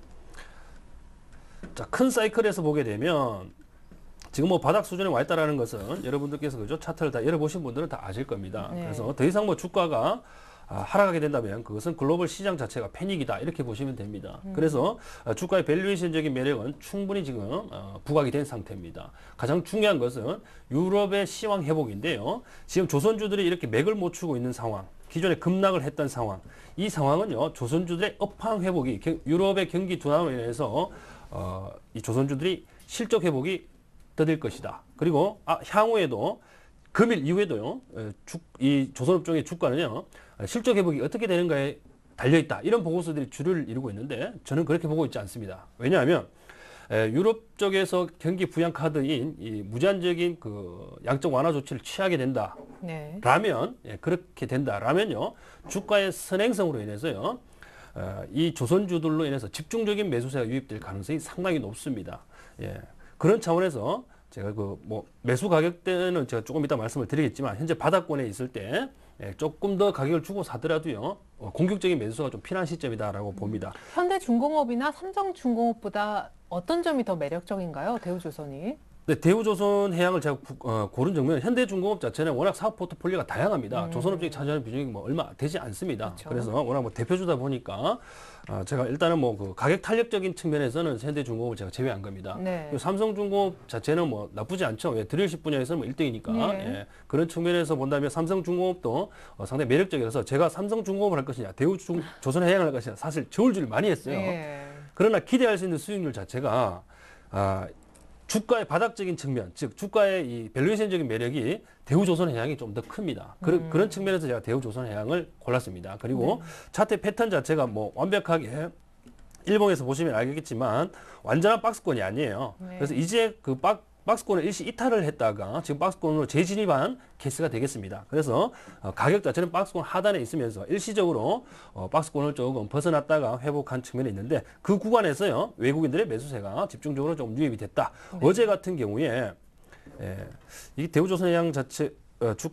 자, 큰 사이클에서 보게 되면 지금 뭐 바닥 수준에 와 있다라는 것은 여러분들께서 그죠? 차트를 다 열어보신 분들은 다 아실 겁니다. 네. 그래서 더 이상 뭐 주가가 아, 하락하게 된다면 그것은 글로벌 시장 자체가 패닉이다 이렇게 보시면 됩니다. 음. 그래서 아, 주가의 밸류에이션적인 매력은 충분히 지금 어, 부각이 된 상태입니다. 가장 중요한 것은 유럽의 시황 회복인데요. 지금 조선주들이 이렇게 맥을 못 추고 있는 상황, 기존에 급락을 했던 상황, 이 상황은요 조선주들의 업황 회복이 경, 유럽의 경기 둔화로 인해서 어, 이 조선주들이 실적 회복이 더딜 것이다. 그리고 아, 향후에도 금일 이후에도요, 에, 주, 이 조선업종의 주가는요, 실적 회복이 어떻게 되는가에 달려있다. 이런 보고서들이 주류를 이루고 있는데, 저는 그렇게 보고 있지 않습니다. 왜냐하면, 에, 유럽 쪽에서 경기 부양 카드인 이 무제한적인 그 양적 완화 조치를 취하게 된다. 네. 라면, 예, 그렇게 된다라면요, 주가의 선행성으로 인해서요, 어, 이 조선주들로 인해서 집중적인 매수세가 유입될 가능성이 상당히 높습니다. 예. 그런 차원에서 제가 그 뭐 매수 가격대는 제가 조금 이따 말씀을 드리겠지만 현재 바닥권에 있을 때 예, 조금 더 가격을 주고 사더라도요 어, 공격적인 매수가 좀 필요한 시점이다라고 봅니다. 현대중공업이나 삼성중공업보다 어떤 점이 더 매력적인가요? 대우조선이? 네, 대우조선해양을 제가 구, 어, 고른 정면 현대중공업 자체는 워낙 사업 포트폴리오가 다양합니다. 음. 조선업종이 차지하는 비중이 뭐 얼마 되지 않습니다. 그렇죠. 그래서 워낙 뭐 대표주다 보니까 어, 제가 일단은 뭐 그 가격 탄력적인 측면에서는 현대중공업을 제가 제외한 겁니다. 네. 그리고 삼성중공업 자체는 뭐 나쁘지 않죠. 왜 드릴십 분야에서는 뭐 일 등이니까 네. 예, 그런 측면에서 본다면 삼성중공업도 어, 상당히 매력적이라서 제가 삼성중공업을 할 것이냐 대우조선해양을 할 것이냐 사실 저울질을 많이 했어요. 예. 그러나 기대할 수 있는 수익률 자체가 아, 주가의 바닥적인 측면, 즉 주가의 이 밸류에이션적인 매력이 대우조선해양이 좀 더 큽니다. 그런 음. 그런 측면에서 제가 대우조선해양을 골랐습니다. 그리고 네. 차트 패턴 자체가 뭐 완벽하게 일봉에서 보시면 알겠지만 완전한 박스권이 아니에요. 네. 그래서 이제 그 박, 박스권을 일시 이탈을 했다가 지금 박스권으로 재진입한 케이스가 되겠습니다. 그래서 어, 가격 자체는 박스권 하단에 있으면서 일시적으로 어, 박스권을 조금 벗어났다가 회복한 측면이 있는데 그 구간에서요 외국인들의 매수세가 집중적으로 좀 유입이 됐다. 네. 어제 같은 경우에 예, 이 대우조선해양 자체 어, 주,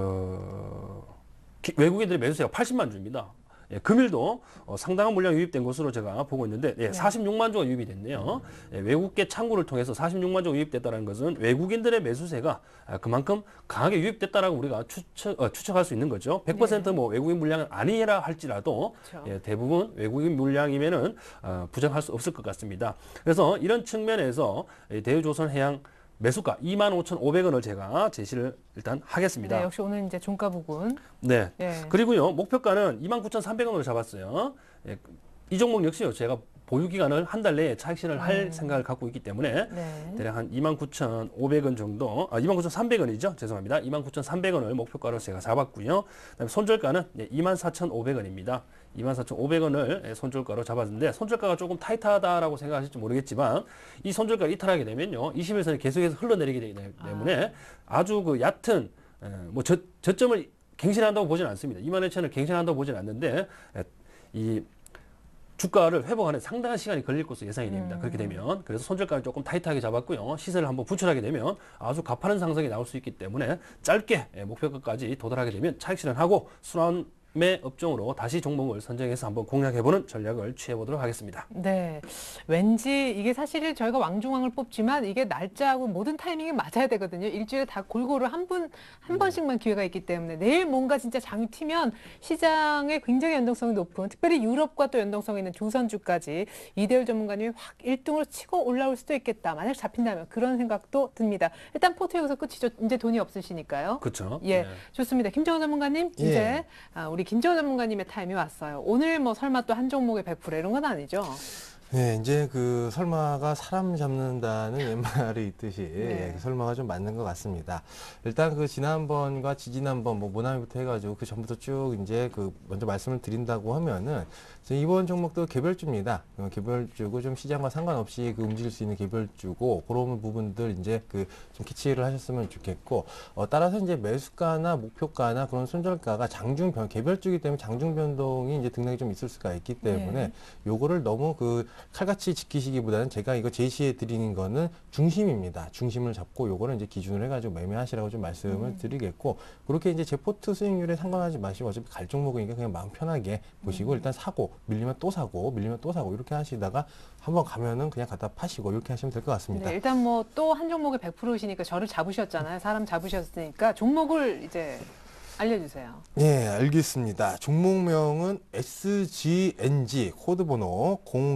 어, 기, 외국인들의 매수세가 팔십만 주입니다. 예, 금일도 어, 상당한 물량 유입된 것으로 제가 보고 있는데 예, 네. 사십육만 주가 유입이 됐네요. 예, 외국계 창구를 통해서 사십육만 주가 유입됐다는 것은 외국인들의 매수세가 아, 그만큼 강하게 유입됐다라고 우리가 추측, 어, 추측할 수 있는 거죠. 백 퍼센트 뭐 외국인 물량은 아니라 할지라도 그렇죠. 예, 대부분 외국인 물량이면은 어, 부정할 수 없을 것 같습니다. 그래서 이런 측면에서 이 대우조선해양 매수가 이만 오천오백 원을 제가 제시를 일단 하겠습니다. 네, 역시 오늘 이제 종가 부분. 네. 예. 그리고요, 목표가는 이만 구천삼백 원으로 잡았어요. 예, 이 종목 역시요, 제가 보유 기간을 한 달 내에 차익 실현을 할 음. 생각을 갖고 있기 때문에 네. 대략 한 이만 구천오백 원 정도, 아, 이만 구천삼백 원이죠. 죄송합니다. 이만 구천삼백 원을 목표가로 제가 잡았고요. 그다음에 손절가는 예, 이만 사천오백 원입니다. 이만 사천오백 원을 예, 손절가로 잡았는데 손절가가 조금 타이트하다라고 생각하실지 모르겠지만 이 손절가를 이탈하게 되면요. 이십 일선이 계속해서 흘러내리게 되기 때문에 아주 그 얕은 에, 뭐 저, 저점을 갱신한다고 보지는 않습니다. 이만 이천 원을 갱신한다고 보지는 않는데 에, 이 주가를 회복하는 상당한 시간이 걸릴 것으로 예상이 됩니다. 음. 그렇게 되면 그래서 손절가를 조금 타이트하게 잡았고요. 시세를 한번 분출하게 되면 아주 가파른 상승이 나올 수 있기 때문에 짧게 예, 목표가까지 도달하게 되면 차익 실현하고 순환 매 업종으로 다시 종목을 선정해서 한번 공략해보는 전략을 취해보도록 하겠습니다. 네. 왠지 이게 사실 저희가 왕중왕을 뽑지만 이게 날짜하고 모든 타이밍이 맞아야 되거든요. 일주일에 다 골고루 한 분, 한 번씩만 기회가 있기 때문에 내일 뭔가 진짜 장이 튀면 시장에 굉장히 연동성이 높은 특별히 유럽과 또 연동성이 있는 조선주까지 이대일 전문가님이 확 일 등으로 치고 올라올 수도 있겠다. 만약 잡힌다면 그런 생각도 듭니다. 일단 포트 여기서 끝이죠. 이제 돈이 없으시니까요. 그렇죠. 예, 네. 좋습니다. 김정은 전문가님, 예. 이제 아, 우리 김정은 전문가님의 타임이 왔어요. 오늘 뭐 설마 또 한 종목에 백 퍼센트 이런 건 아니죠? 네, 이제 그 설마가 사람 잡는다는 옛말이 있듯이 네. 예, 그 설마가 좀 맞는 것 같습니다. 일단 그 지난번과 지지난번 뭐 모나미부터 해가지고 그 전부터 쭉 이제 그 먼저 말씀을 드린다고 하면은 이번 종목도 개별주입니다. 어, 개별주고 좀 시장과 상관없이 그 움직일 수 있는 개별주고 그런 부분들 이제 그 좀 캐치를 하셨으면 좋겠고 어, 따라서 이제 매수가나 목표가나 그런 손절가가 장중 변 개별주이기 때문에 장중 변동이 이제 등락이 좀 있을 수가 있기 때문에 네. 요거를 너무 그 칼같이 지키시기보다는 제가 이거 제시해 드리는 거는 중심입니다. 중심을 잡고 요거를 이제 기준으로 해가지고 매매하시라고 좀 말씀을 음. 드리겠고 그렇게 이제 제 포트 수익률에 상관하지 마시고 어차피 갈 종목이니까 그냥 마음 편하게 보시고 음. 일단 사고 밀리면 또 사고 밀리면 또 사고 이렇게 하시다가 한번 가면은 그냥 갖다 파시고 이렇게 하시면 될 것 같습니다. 네, 일단 뭐 또 한 종목에 백 퍼센트이시니까 저를 잡으셨잖아요. 사람 잡으셨으니까 종목을 이제 알려주세요. 예, 알겠습니다. 종목명은 에스지엔지 코드번호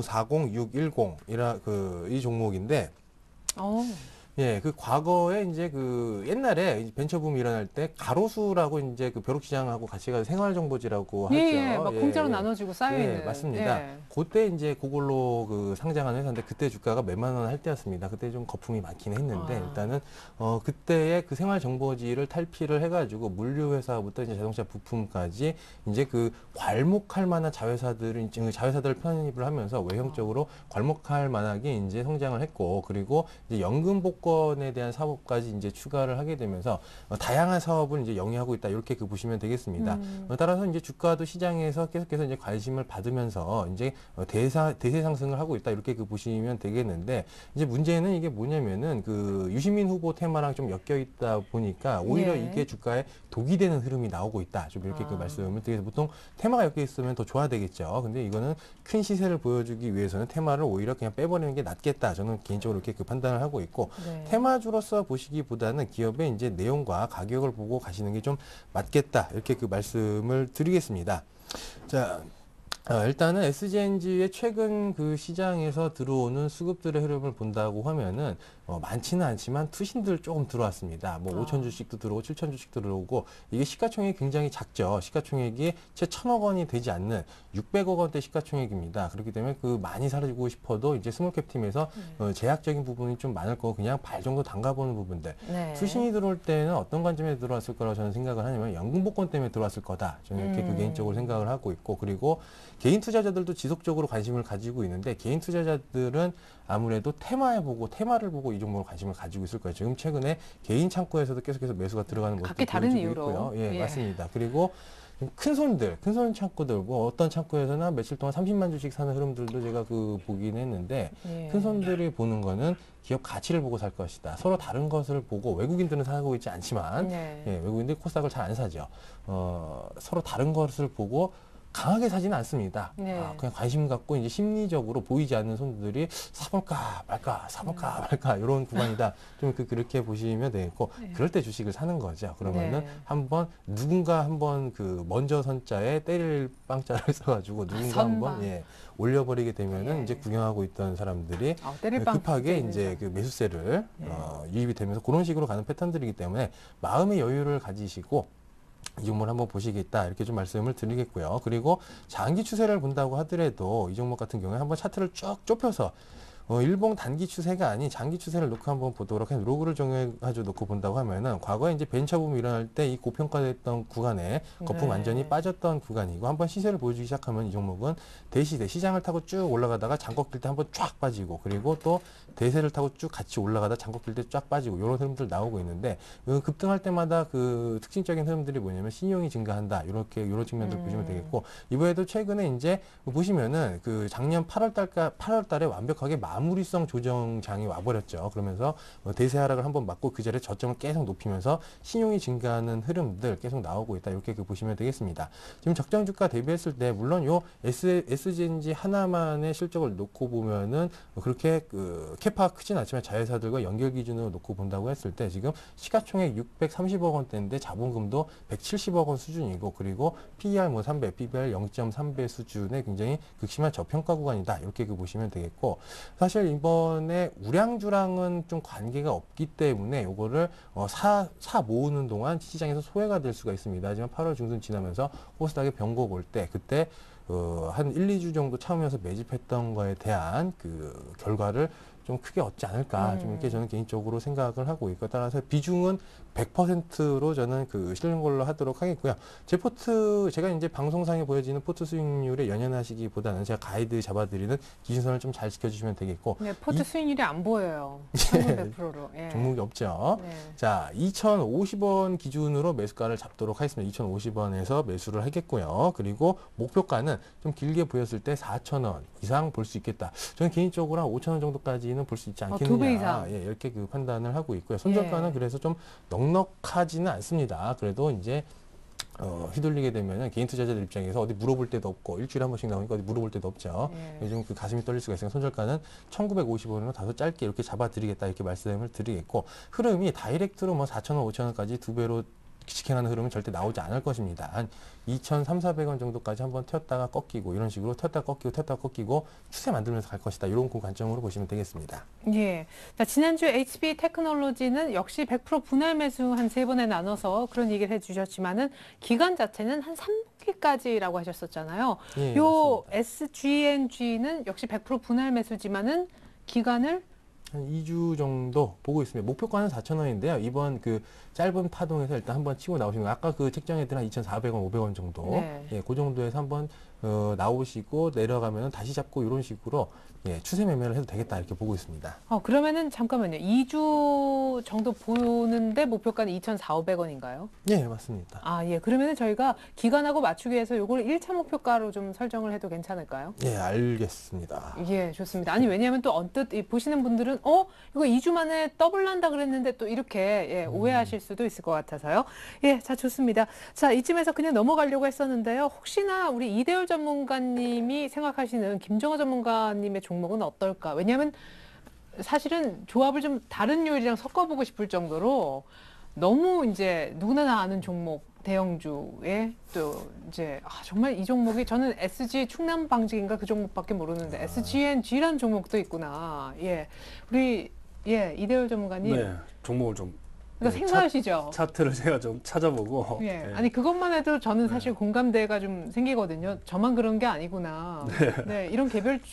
공사공육일공이라 그 이 종목인데 어, 예, 그 과거에 이제 그 옛날에 벤처붐이 일어날 때 가로수라고 이제 그 벼룩시장하고 같이 가서 생활정보지라고 하죠. 예, 예, 막 예, 공짜로 예. 나눠주고 쌓여있는. 예, 맞습니다. 예. 그때 이제 그걸로 그 상장한 회사인데 그때 주가가 몇만 원 할 때였습니다. 그때 좀 거품이 많긴 했는데 아. 일단은 어 그때의 그 생활정보지를 탈피를 해가지고 물류회사부터 이제 자동차 부품까지 이제 그 괄목할 만한 자회사들을 이제 자회사들을 편입을 하면서 외형적으로 괄목할 만하게 이제 성장을 했고 그리고 이제 연금 복권에 대한 사업까지 이제 추가를 하게 되면서 어, 다양한 사업을 이제 영위하고 있다 이렇게 그 보시면 되겠습니다. 음. 어, 따라서 이제 주가도 시장에서 계속해서 이제 관심을 받으면서 이제 어, 대사 대세 상승을 하고 있다 이렇게 그 보시면 되겠는데 이제 문제는 이게 뭐냐면은 그 유시민 후보 테마랑 좀 엮여 있다 보니까 오히려 예. 이게 주가에 독이 되는 흐름이 나오고 있다 좀 이렇게 아. 그 말씀을 드려서 보통 테마가 엮여 있으면 더 좋아야 되겠죠. 근데 이거는 큰 시세를 보여주기 위해서는 테마를 오히려 그냥 빼버리는 게 낫겠다. 저는 개인적으로 이렇게 그 판단을 하고 있고 네. 테마주로서 보시기보다는 기업의 이제 내용과 가격을 보고 가시는 게 좀 맞겠다 이렇게 그 말씀을 드리겠습니다. 자. 어, 일단은 에스지엔지의 최근 그 시장에서 들어오는 수급들의 흐름을 본다고 하면은 어, 많지는 않지만 투신들 조금 들어왔습니다. 뭐 아. 오천 주씩도 들어오고 칠천 주씩도 들어오고 이게 시가총액이 굉장히 작죠. 시가총액이 채 천억 원이 되지 않는 육백억 원대 시가총액입니다. 그렇기 때문에 그 많이 사주고 싶어도 이제 스몰캡 팀에서 네. 어, 제약적인 부분이 좀 많을 거고 그냥 발 정도 담가보는 부분들. 네. 투신이 들어올 때는 어떤 관점에 들어왔을 거라고 저는 생각을 하냐면 연금 복권 때문에 들어왔을 거다. 저는 이렇게 음. 그 개인적으로 생각을 하고 있고 그리고 개인 투자자들도 지속적으로 관심을 가지고 있는데 개인 투자자들은 아무래도 테마에 보고 테마를 보고 이 종목을 관심을 가지고 있을 거예요. 지금 최근에 개인 창구에서도 계속해서 매수가 들어가는 모습이 각기 다른 보여지고 이유로. 있고요. 예, 예. 맞습니다. 그리고 큰 손들, 큰 손 창구들, 뭐 어떤 창구에서나 며칠 동안 삼십만 주씩 사는 흐름들도 제가 그 보긴 했는데 예. 큰 손들이 보는 거는 기업 가치를 보고 살 것이다. 서로 다른 것을 보고 외국인들은 사고 있지 않지만 네. 예, 외국인들이 코스닥을 잘 안 사죠. 어, 서로 다른 것을 보고 강하게 사지는 않습니다. 네. 아, 그냥 관심 갖고 이제 심리적으로 보이지 않는 손들이 사볼까 말까 사볼까 음. 말까 이런 구간이다. 좀 그, 그렇게 보시면 되겠고 네. 그럴 때 주식을 사는 거죠. 그러면은 네. 한번 누군가 한번 그 먼저 선자에 때릴 빵자를 써가지고 누군가 선방. 한번 예, 올려버리게 되면은 예. 이제 구경하고 있던 사람들이 아, 때릴 빵 급하게 진짜 이제 있는 그 매수세를 네. 어, 유입이 되면서 그런 식으로 가는 패턴들이기 때문에 마음의 여유를 가지시고 이 종목을 한번 보시겠다 이렇게 좀 말씀을 드리겠고요. 그리고 장기 추세를 본다고 하더라도 이 종목 같은 경우에 한번 차트를 쭉 좁혀서 어, 일봉 단기 추세가 아닌 장기 추세를 놓고 한번 보도록 해 로그를 정해가지고 놓고 본다고 하면은 과거에 이제 벤처붐이 일어날 때 이 고평가됐던 구간에 거품 네. 완전히 빠졌던 구간이고 한번 시세를 보여주기 시작하면 이 종목은 대시대 시장을 타고 쭉 올라가다가 장거 낄 때 한번 쫙 빠지고 그리고 또 대세를 타고 쭉 같이 올라가다 장거 낄 때 쫙 빠지고 이런 흐름들 나오고 있는데 그 급등할 때마다 그 특징적인 흐름들이 뭐냐면 신용이 증가한다 이렇게 이런 측면들 음. 보시면 되겠고 이번에도 최근에 이제 보시면은 그 작년 팔월 달까 팔월 달에 완벽하게 마무리성 조정장이 와버렸죠. 그러면서 대세 하락을 한번 맞고 그 자리에 저점을 계속 높이면서 신용이 증가하는 흐름들 계속 나오고 있다. 이렇게 그 보시면 되겠습니다. 지금 적정 주가 대비했을 때 물론 요 에스지엔지 하나만의 실적을 놓고 보면은 그렇게 그 캐파가 크진 않지만 자회사들과 연결 기준으로 놓고 본다고 했을 때 지금 시가총액 육백삼십억 원대인데 자본금도 백칠십억 원 수준이고 그리고 피이알 뭐 삼 배, 피비알 영 점 삼 배 수준의 굉장히 극심한 저평가 구간이다. 이렇게 그 보시면 되겠고 사실 이번에 우량주랑은 좀 관계가 없기 때문에 요거를 어, 사, 사 모으는 동안 시장에서 소외가 될 수가 있습니다. 하지만 팔월 중순 지나면서 코스닥의 변곡 올 때 그때 어, 한 일, 이 주 정도 참으면서 매집했던 거에 대한 그 결과를 좀 크게 얻지 않을까 음. 좀 이렇게 저는 개인적으로 생각을 하고 있고 따라서 비중은 백 퍼센트로 저는 그 실는 걸로 하도록 하겠고요. 제 포트 제가 이제 방송상에 보여지는 포트 수익률에 연연하시기보다는 제가 가이드 잡아드리는 기준선을 좀 잘 지켜주시면 되겠고 네, 포트 이- 수익률이 안 보여요. 천백 퍼센트로. 예. 종목이 없죠. 네. 자, 이천오십 원 기준으로 매수가를 잡도록 하겠습니다. 이천오십 원에서 매수를 하겠고요. 그리고 목표가는 좀 길게 보였을 때 사천 원 이상 볼 수 있겠다. 저는 개인적으로 한 오천 원 정도까지는 볼 수 있지 어, 않겠느냐. 두배 이상. 예, 이렇게 그 판단을 하고 있고요. 손절가는 예. 그래서 좀 넉넉하지는 않습니다. 그래도 이제 어, 휘둘리게 되면 개인 투자자들 입장에서 어디 물어볼 데도 없고 일주일에 한 번씩 나오니까 어디 물어볼 데도 없죠. 예. 요즘 그 가슴이 떨릴 수가 있으니까 손절가는 천구백오십 원으로 다소 짧게 이렇게 잡아드리겠다 이렇게 말씀을 드리겠고 흐름이 다이렉트로 뭐 사천 원, 오천 원까지 두 배로 직행하는 흐름은 절대 나오지 않을 것입니다. 한 이천삼사백 원 정도까지 한번 튀었다가 꺾이고 이런 식으로 튀었다가 꺾이고 튀었다가 꺾이고 추세 만들면서 갈 것이다. 이런 그 관점으로 보시면 되겠습니다. 예. 자, 지난주 에이치비 테크놀로지는 역시 백 퍼센트 분할 매수 한 세 번에 나눠서 그런 얘기를 해주셨지만은 기간 자체는 한 삼 분기까지라고 하셨었잖아요. 예, 요 맞습니다. 에스지엔지는 역시 백 퍼센트 분할 매수지만은 기간을 한 이 주 정도 보고 있습니다. 목표가는 사천 원인데요. 이번 그 짧은 파동에서 일단 한번 치고 나오시는 거 아까 그 책정했던 한 이천사백 원, 오백 원 정도 네. 예, 그 정도에서 한번 어, 나오시고 내려가면 다시 잡고 이런 식으로 예, 추세 매매를 해도 되겠다 이렇게 보고 있습니다. 어, 그러면은 잠깐만요. 이 주 정도 보는데 목표가는 이천사백, 오백원인가요? 예, 맞습니다. 아, 예. 그러면은 저희가 기간하고 맞추기 위해서 요걸 일 차 목표가로 좀 설정을 해도 괜찮을까요? 예, 알겠습니다. 예, 좋습니다. 아니, 왜냐하면 또 언뜻 이 보시는 분들은, 어, 이거 이 주 만에 더블 난다 그랬는데 또 이렇게, 예, 오해하실 수도 있을 것 같아서요. 예, 자, 좋습니다. 자, 이쯤에서 그냥 넘어가려고 했었는데요. 혹시나 우리 이대열 전문가님이 생각하시는 김정호 전문가님의 종목은 어떨까? 왜냐하면 사실은 조합을 좀 다른 요일이랑 섞어보고 싶을 정도로 너무 이제 누구나 다 아는 종목, 대형주에 또 이제 아, 정말 이 종목이 저는 에스지 충남 방직인가 그 종목밖에 모르는데 아. 에스지엔지라는 종목도 있구나. 예, 우리 예 이대열 전문가님, 네, 종목을 좀 이거 네, 생각하시죠? 차, 차트를 제가 좀 찾아보고 예, 예. 아니 그것만 해도 저는 네. 사실 공감대가 좀 생기거든요. 저만 그런 게 아니구나. 네, 이런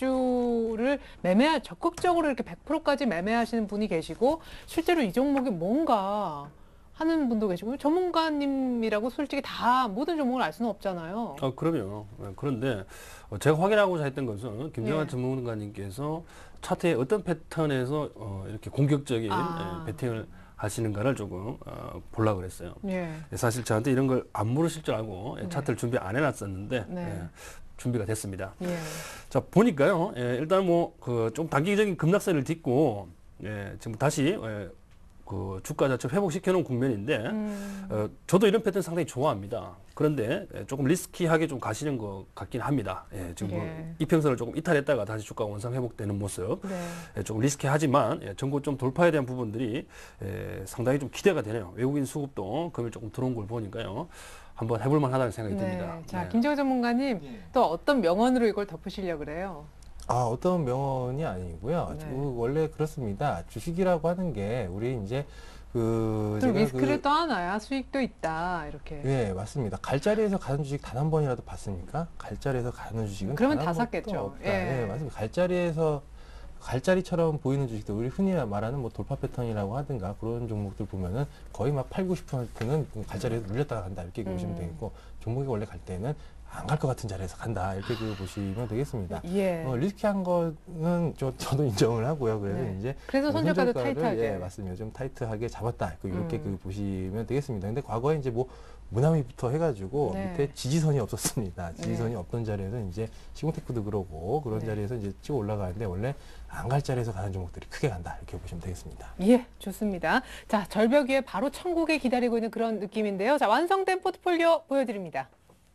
개별주를 매매 적극적으로 이렇게 백 퍼센트까지 매매하시는 분이 계시고 실제로 이 종목이 뭔가 하는 분도 계시고 전문가님이라고 솔직히 다 모든 종목을 알 수는 없잖아요. 어, 그럼요. 예, 그런데 어, 제가 확인하고자 했던 것은 김정환 예. 전문가님께서 차트의 어떤 패턴에서 어, 이렇게 공격적인 아. 예, 배팅을 하시는가를 조금 어, 보려고 그랬어요. 예. 예, 사실 저한테 이런 걸 안 물으실 줄 알고 예, 네. 차트를 준비 안 해놨었는데 네. 예, 준비가 됐습니다. 예. 자, 보니까요. 예, 일단 뭐 그 좀 단기적인 급락세를 딛고 예, 지금 다시 예, 그 주가 자체를 회복시켜 놓은 국면인데 음. 어, 저도 이런 패턴 상당히 좋아합니다. 그런데 예, 조금 리스키하게 좀 가시는 것 같긴 합니다. 예, 지금 뭐 예. 이평선을 조금 이탈했다가 다시 주가가 원상 회복되는 모습. 네. 예, 조금 리스키하지만 예, 전고 좀 돌파에 대한 부분들이 예, 상당히 좀 기대가 되네요. 외국인 수급도 금일 조금 들어온 걸 보니까요. 한번 해볼 만하다는 생각이 듭니다. 네. 자, 네. 김정은 전문가님 예. 또 어떤 명언으로 이걸 덮으시려고 그래요? 아, 어떤 명언이 아니고요. 네. 그 원래 그렇습니다. 주식이라고 하는 게 우리 이제 그 또 제가 리스크를 그, 떠안아야 수익도 있다 이렇게. 예, 맞습니다. 갈자리에서 가는 주식 단 한 번이라도 봤습니까? 갈자리에서 가는 주식은 그러면 단 다 한 번도 샀겠죠. 없다. 예. 예, 맞습니다. 갈자리에서 갈자리처럼 보이는 주식들, 우리 흔히 말하는 뭐 돌파 패턴이라고 하든가 그런 종목들 보면은 거의 막 팔, 구십 퍼센트는 갈자리에서 눌렸다가 간다 이렇게 음. 보시면 되겠고, 종목이 원래 갈 때는 안 갈 것 같은 자리에서 간다 이렇게 보시면 되겠습니다. 예. 어, 리스키한 거는 저, 저도 인정을 하고요. 그래서 네. 이제 그래서 어, 손절가도 손절가를, 타이트하게. 예, 맞습니다. 좀 타이트하게 잡았다. 그 이렇게 음. 그 보시면 되겠습니다. 근데 과거에 이제 뭐 무나미부터 해가지고 네. 밑에 지지선이 없었습니다. 지지선이 없던 자리에서 이제 시공테크도 그러고 그런 네. 자리에서 이제 치고 올라가는데 원래 안 갈 자리에서 가는 종목들이 크게 간다 이렇게 보시면 되겠습니다. 예, 좋습니다. 자, 절벽 위에 바로 천국이 기다리고 있는 그런 느낌인데요. 자, 완성된 포트폴리오 보여드립니다.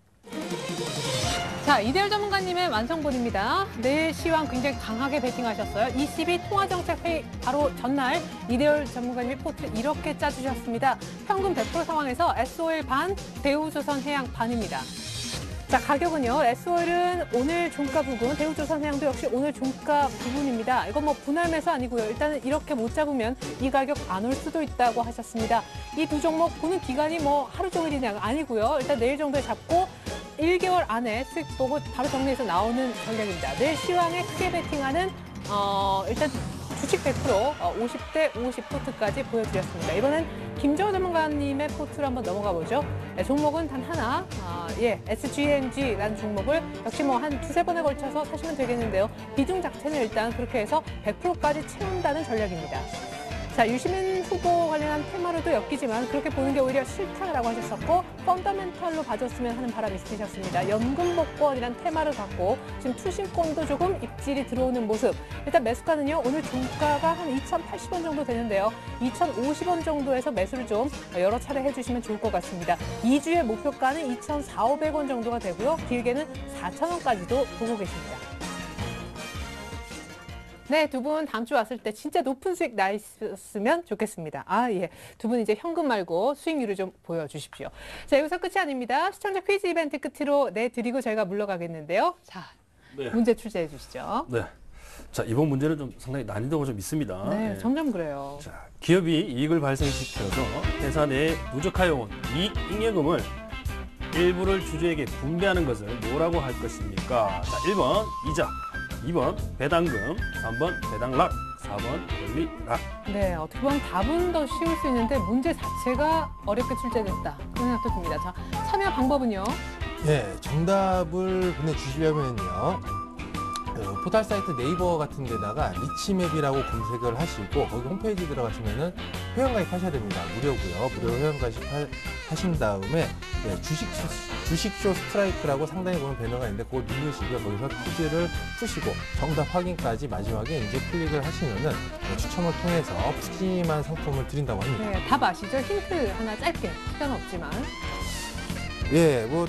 자, 이대열 전문가님의 완성본입니다. 내일 시황 굉장히 강하게 베팅하셨어요. 이십이 통화정책회의 바로 전날 이대열 전문가님이 포트를 이렇게 짜주셨습니다. 현금 백 퍼센트 상황에서 에스오일 반, 대우조선해양 반입니다. 자, 가격은요. 에스오일은 오늘 종가 부분, 대우조선해양도 역시 오늘 종가 부분입니다. 이건 뭐 분할 매수 아니고요. 일단은 이렇게 못 잡으면 이 가격 안 올 수도 있다고 하셨습니다. 이 두 종목 보는 기간이 뭐 하루 종일이냐 아니고요. 일단 내일 정도에 잡고 일 개월 안에 수익 보고 바로 정리해서 나오는 전략입니다. 내일 시황에 크게 베팅하는 어, 일단 주식 백 퍼센트 어, 오십 대 오십 포트까지 보여드렸습니다. 이번엔 김정은 전문가님의 포트로 한번 넘어가 보죠. 네, 종목은 단 하나, 아, 예, 에스지엔지라는 종목을 역시 뭐 한 두세 번에 걸쳐서 사시면 되겠는데요. 비중 자체는 일단 그렇게 해서 백 퍼센트까지 채운다는 전략입니다. 자, 유시민 후보 관련한 테마로도 엮이지만 그렇게 보는 게 오히려 싫다라고 하셨었고 펀더멘탈로 봐줬으면 하는 바람이 있으셨습니다. 연금복권이란 테마를 갖고 지금 투신권도 조금 입질이 들어오는 모습. 일단 매수가는요. 오늘 종가가 한 이천팔십 원 정도 되는데요. 이천오십 원 정도에서 매수를 좀 여러 차례 해주시면 좋을 것 같습니다. 이 주의 목표가는 이천사천오백 원 정도가 되고요. 길게는 사천 원까지도 보고 계십니다. 네, 두 분 다음 주 왔을 때 진짜 높은 수익 나 있었으면 좋겠습니다. 아, 예. 두 분 이제 현금 말고 수익률을 좀 보여주십시오. 자, 여기서 끝이 아닙니다. 시청자 퀴즈 이벤트 끝으로 내드리고 저희가 물러가겠는데요. 자, 네. 문제 출제해 주시죠. 네. 자, 이번 문제는 좀 상당히 난이도가 좀 있습니다. 네, 예. 점점 그래요. 자, 기업이 이익을 발생시켜서 회사 내에 누적하여온 이 잉여금을 일부를 주주에게 분배하는 것을 뭐라고 할 것입니까? 자, 일 번 이자, 이 번 배당금, 삼 번 배당락, 사 번 권리락. 네, 어떻게 보면 답은 더 쉬울 수 있는데 문제 자체가 어렵게 출제됐다. 그런 생각도 듭니다. 자, 참여 방법은요? 예, 정답을 보내주시려면요. 그 포털 사이트 네이버 같은 데다가 리치맵이라고 검색을 하시고 거기 홈페이지 들어가시면은 회원가입 하셔야 됩니다. 무료고요. 무료 회원가입 하- 하신 다음에 예, 주식 주식쇼 스트라이크라고 상단에 보면 배너가 있는데 그걸 누르시고요. 거기서 퀴즈를 푸시고 정답 확인까지 마지막에 이제 클릭을 하시면은 예, 추첨을 통해서 푸짐한 상품을 드린다고 합니다. 네, 답 아시죠? 힌트 하나 짧게. 시간 없지만. 예, 뭐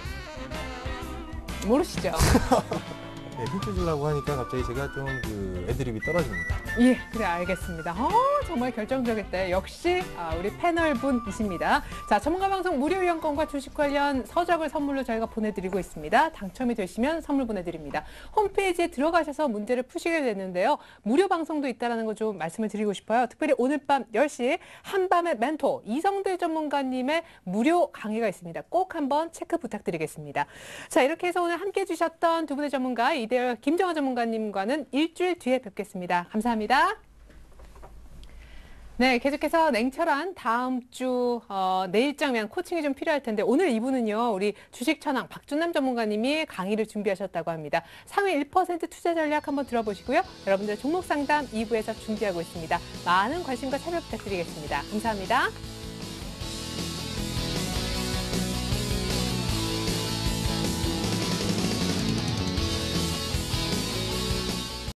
모르시죠? 예, 힌트 주려고 하니까 갑자기 제가 좀 그 애드립이 떨어집니다. 예, 그래 알겠습니다. 어, 정말 결정적일 역시 아, 우리 패널 분이십니다. 자, 전문가 방송 무료 이용권과 주식 관련 서적을 선물로 저희가 보내드리고 있습니다. 당첨이 되시면 선물 보내드립니다. 홈페이지에 들어가셔서 문제를 푸시게 되는데요. 무료 방송도 있다는 거 좀 말씀을 드리고 싶어요. 특별히 오늘 밤 열 시 한밤의 멘토 이성대 전문가님의 무료 강의가 있습니다. 꼭 한번 체크 부탁드리겠습니다. 자, 이렇게 해서 오늘 함께해 주셨던 두 분의 전문가 이대열 김정은 전문가님과는 일주일 뒤에 뵙겠습니다. 감사합니다. 네, 계속해서 냉철한 다음 주 어, 내일 장면 코칭이 좀 필요할 텐데 오늘 이 부는요. 우리 주식천왕 박준남 전문가님이 강의를 준비하셨다고 합니다. 상위 일 퍼센트 투자 전략 한번 들어보시고요. 여러분들 종목 상담 이 부에서 준비하고 있습니다. 많은 관심과 참여 부탁드리겠습니다. 감사합니다.